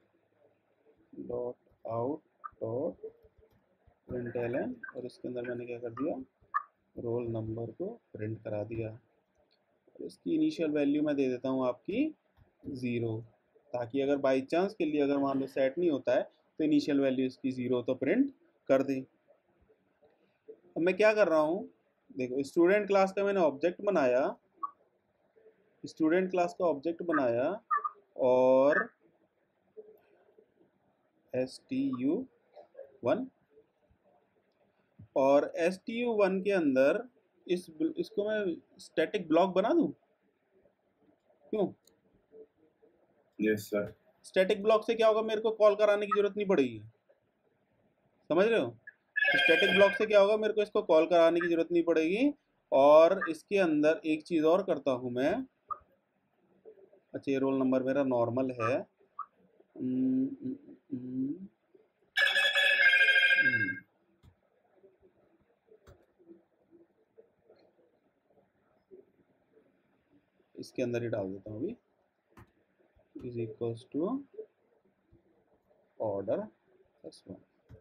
[SPEAKER 1] dot out dot print l n, और इसके अंदर मैंने क्या कर दिया, रोल नंबर को प्रिंट करा दिया। और इसकी इनिशियल वैल्यू मैं दे देता हूँ आपकी ज़ीरो, ताकि अगर बाई चांस के लिए अगर मान लो सेट नहीं होता है तो इनिशियल वैल्यू इसकी ज़ीरो तो प्रिंट कर दे। अब मैं क्या कर रहा हूँ, देखो स्टूडेंट क्लास का मैंने ऑब्जेक्ट बनाया, स्टूडेंट क्लास का ऑब्जेक्ट बनाया, और एस टी यू वन, और एस टी यू वन के अंदर इस इसको मैं स्टैटिक ब्लॉक बना दूं, क्यों?
[SPEAKER 2] Yes sir.
[SPEAKER 1] स्टैटिक ब्लॉक से क्या होगा, मेरे को कॉल कराने की जरूरत नहीं पड़ेगी, समझ रहे हो? स्टैटिक ब्लॉक से क्या होगा, मेरे को इसको कॉल कराने की जरूरत नहीं पड़ेगी। और इसके अंदर एक चीज़ और करता हूँ मैं, अच्छा ये रोल नंबर मेरा नॉर्मल है, हम्म, हम्म, हम्म, हम्म, इसके अंदर ही डाल देता हूँ अभी, is equals to order plus one,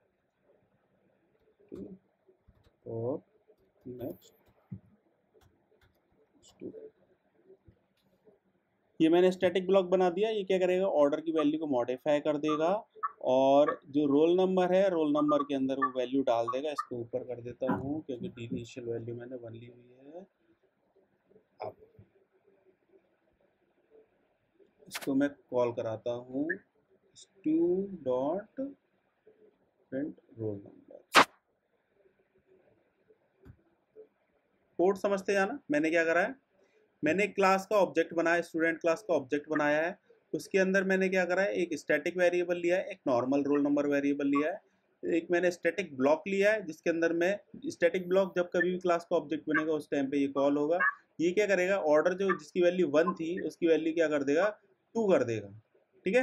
[SPEAKER 1] ठीक है, और नेक्स्ट स्टूडेंट, ये मैंने स्टैटिक ब्लॉक बना दिया। ये क्या करेगा, ऑर्डर की वैल्यू को मॉडिफाई कर देगा और जो रोल नंबर है रोल नंबर के अंदर वो वैल्यू डाल देगा। इसको ऊपर कर देता हूँ क्योंकि डी इनिशियल वैल्यू मैंने वन ली हुई है। अब इसको मैं कॉल कराता हूँ stu dot print roll number. Code समझते जाना। मैंने क्या करा है, मैंने एक क्लास का ऑब्जेक्ट बनाया, स्टूडेंट क्लास का ऑब्जेक्ट बनाया है। उसके अंदर मैंने क्या करा है, एक स्टैटिक वेरिएबल लिया है, एक नॉर्मल रोल नंबर वेरिएबल लिया है, एक मैंने स्टैटिक ब्लॉक लिया है जिसके अंदर मैं स्टैटिक ब्लॉक जब कभी भी क्लास का ऑब्जेक्ट बनेगा उस टाइम पे ये कॉल होगा। ये क्या करेगा, ऑर्डर जो जिसकी वैल्यू वन थी उसकी वैल्यू क्या कर देगा, टू कर देगा। ठीक है।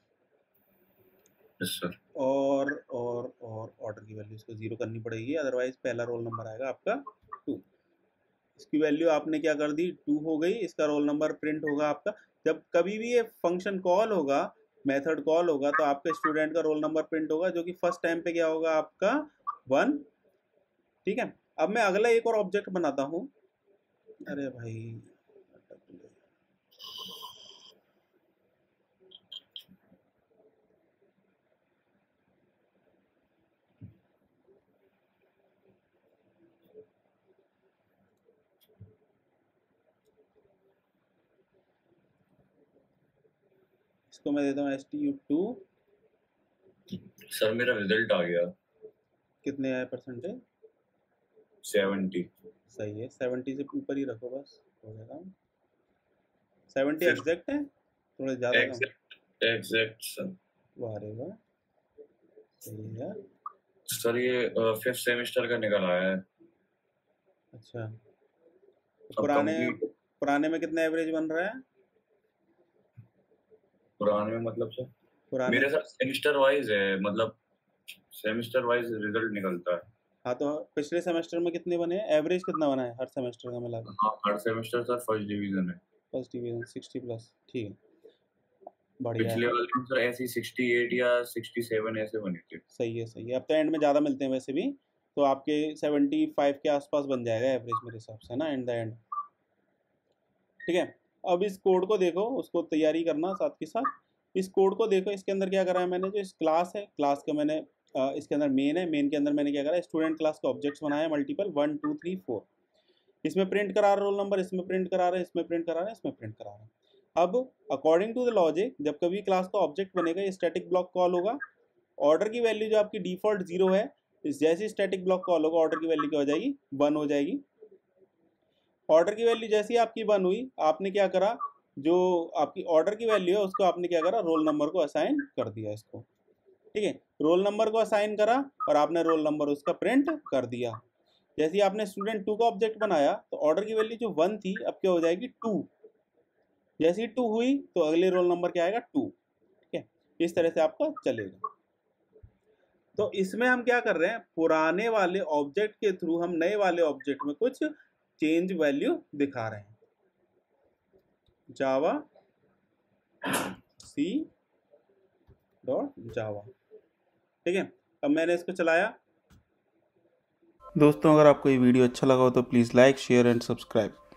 [SPEAKER 2] Yes sir.
[SPEAKER 1] और और और ऑर्डर की वैल्यू इसको जीरो करनी पड़ेगी, अदरवाइज पहला रोल नंबर आएगा आपका टू। इसकी वैल्यू आपने क्या कर दी, टू हो गई। इसका रोल नंबर प्रिंट होगा आपका। जब कभी भी ये फंक्शन कॉल होगा, मेथड कॉल होगा, तो आपके स्टूडेंट का रोल नंबर प्रिंट होगा जो कि फर्स्ट टाइम पे क्या होगा आपका वन। ठीक है। अब मैं अगला एक और ऑब्जेक्ट बनाता हूँ। अरे भाई इसको मैं देता हूँ s t u two.
[SPEAKER 2] Sir मेरा रिजल्ट आ गया।
[SPEAKER 1] कितने आए परसेंटेज?
[SPEAKER 2] सेवेंटी।
[SPEAKER 1] सही है, सेवेंटी से ऊपर ही रखो बस, हो जाएगा। सेवेंटी
[SPEAKER 2] फिफ्थ
[SPEAKER 1] एग्जैक्ट है, थोड़े ज़्यादा कम?
[SPEAKER 2] Exact exact sir.
[SPEAKER 1] वाह रे वाह, सही है।
[SPEAKER 2] सर ये फिफ्थ सेमेस्टर का निकल आया है।
[SPEAKER 1] अच्छा, तो
[SPEAKER 2] अब
[SPEAKER 1] पुराने
[SPEAKER 2] कंप्लीट।
[SPEAKER 1] पुराने में कितना एवरेज बन रहा है?
[SPEAKER 2] पुराने में मतलब सर
[SPEAKER 1] पुराने
[SPEAKER 2] मेरे साथ सेमेस्टर वाइज है, मतलब सेमेस्टर वाइज रिजल्ट निकलता है।
[SPEAKER 1] हाँ, तो पिछले सेमेस्टर में कितने बने हैं, एवरेज कितना बना है हर सेमेस्टर का मिला के?
[SPEAKER 2] हाँ हर सेमेस्टर सर फर्स्ट डिवीजन है।
[SPEAKER 1] फर्स्ट डिवीजन सिक्सटी प्लस, ठीक है, बढ़िया
[SPEAKER 2] पिछले
[SPEAKER 1] है।
[SPEAKER 2] वाले में सर ऐसी सिक्सटी एट या सिक्सटी सेवन ऐसे बने थे।
[SPEAKER 1] सही है सही है। अब तो एंड में ज़्यादा मिलते हैं वैसे भी, तो आपके सेवेंटी फाइव के आसपास बन जाएगा एवरेज मेरे हिसाब से ना, एंड द एंड। ठीक है। अब इस कोड को देखो, उसको तैयारी करना साथ के साथ। इस कोड को देखो, इसके अंदर क्या करा है मैंने, जो इस क्लास है, क्लास का मैंने अ, इसके अंदर मेन है, मेन के अंदर मैंने क्या करा है, स्टूडेंट क्लास का ऑब्जेक्ट्स बनाया multiple, one two three four. इसमें प्रिंट करा रहा रोल नंबर, इसमें प्रिंट करा रहा है, इसमें प्रिंट करा रहा है, इसमें प्रिंट करा रहा है। अब अकॉर्डिंग टू द लॉजिक, जब कभी क्लास का ऑब्जेक्ट बनेगा ये स्टैटिक ब्लॉक कॉल होगा। ऑर्डर की वैल्यू जो आपकी डिफॉल्ट जीरो है, इस जैसे स्टैटिक ब्लॉक कॉल होगा ऑर्डर की वैल्यू क्या हो जाएगी, वन हो जाएगी। ऑर्डर की वैल्यू जैसी आपकी वन हुई, आपने क्या करा, जो आपकी ऑर्डर की वैल्यू है उसको आपने क्या करा, रोल नंबर को असाइन कर दिया इसको। ठीक है, रोल नंबर को असाइन करा और आपने रोल नंबर उसका प्रिंट कर दिया। जैसे ही आपने स्टूडेंट टू का ऑब्जेक्ट बनाया तो ऑर्डर की वैल्यू जो वन थी अब क्या हो जाएगी, टू। जैसी टू हुई तो अगले रोल नंबर क्या आएगा, टू। ठीक है, इस तरह से आपका चलेगा। तो इसमें हम क्या कर रहे हैं, पुराने वाले ऑब्जेक्ट के थ्रू हम नए वाले ऑब्जेक्ट में कुछ चेंज वैल्यू दिखा रहे हैं। Java c dot Java. ठीक है, अब मैंने इसको चलाया। दोस्तों, अगर आपको ये वीडियो अच्छा लगा हो तो please like share and subscribe.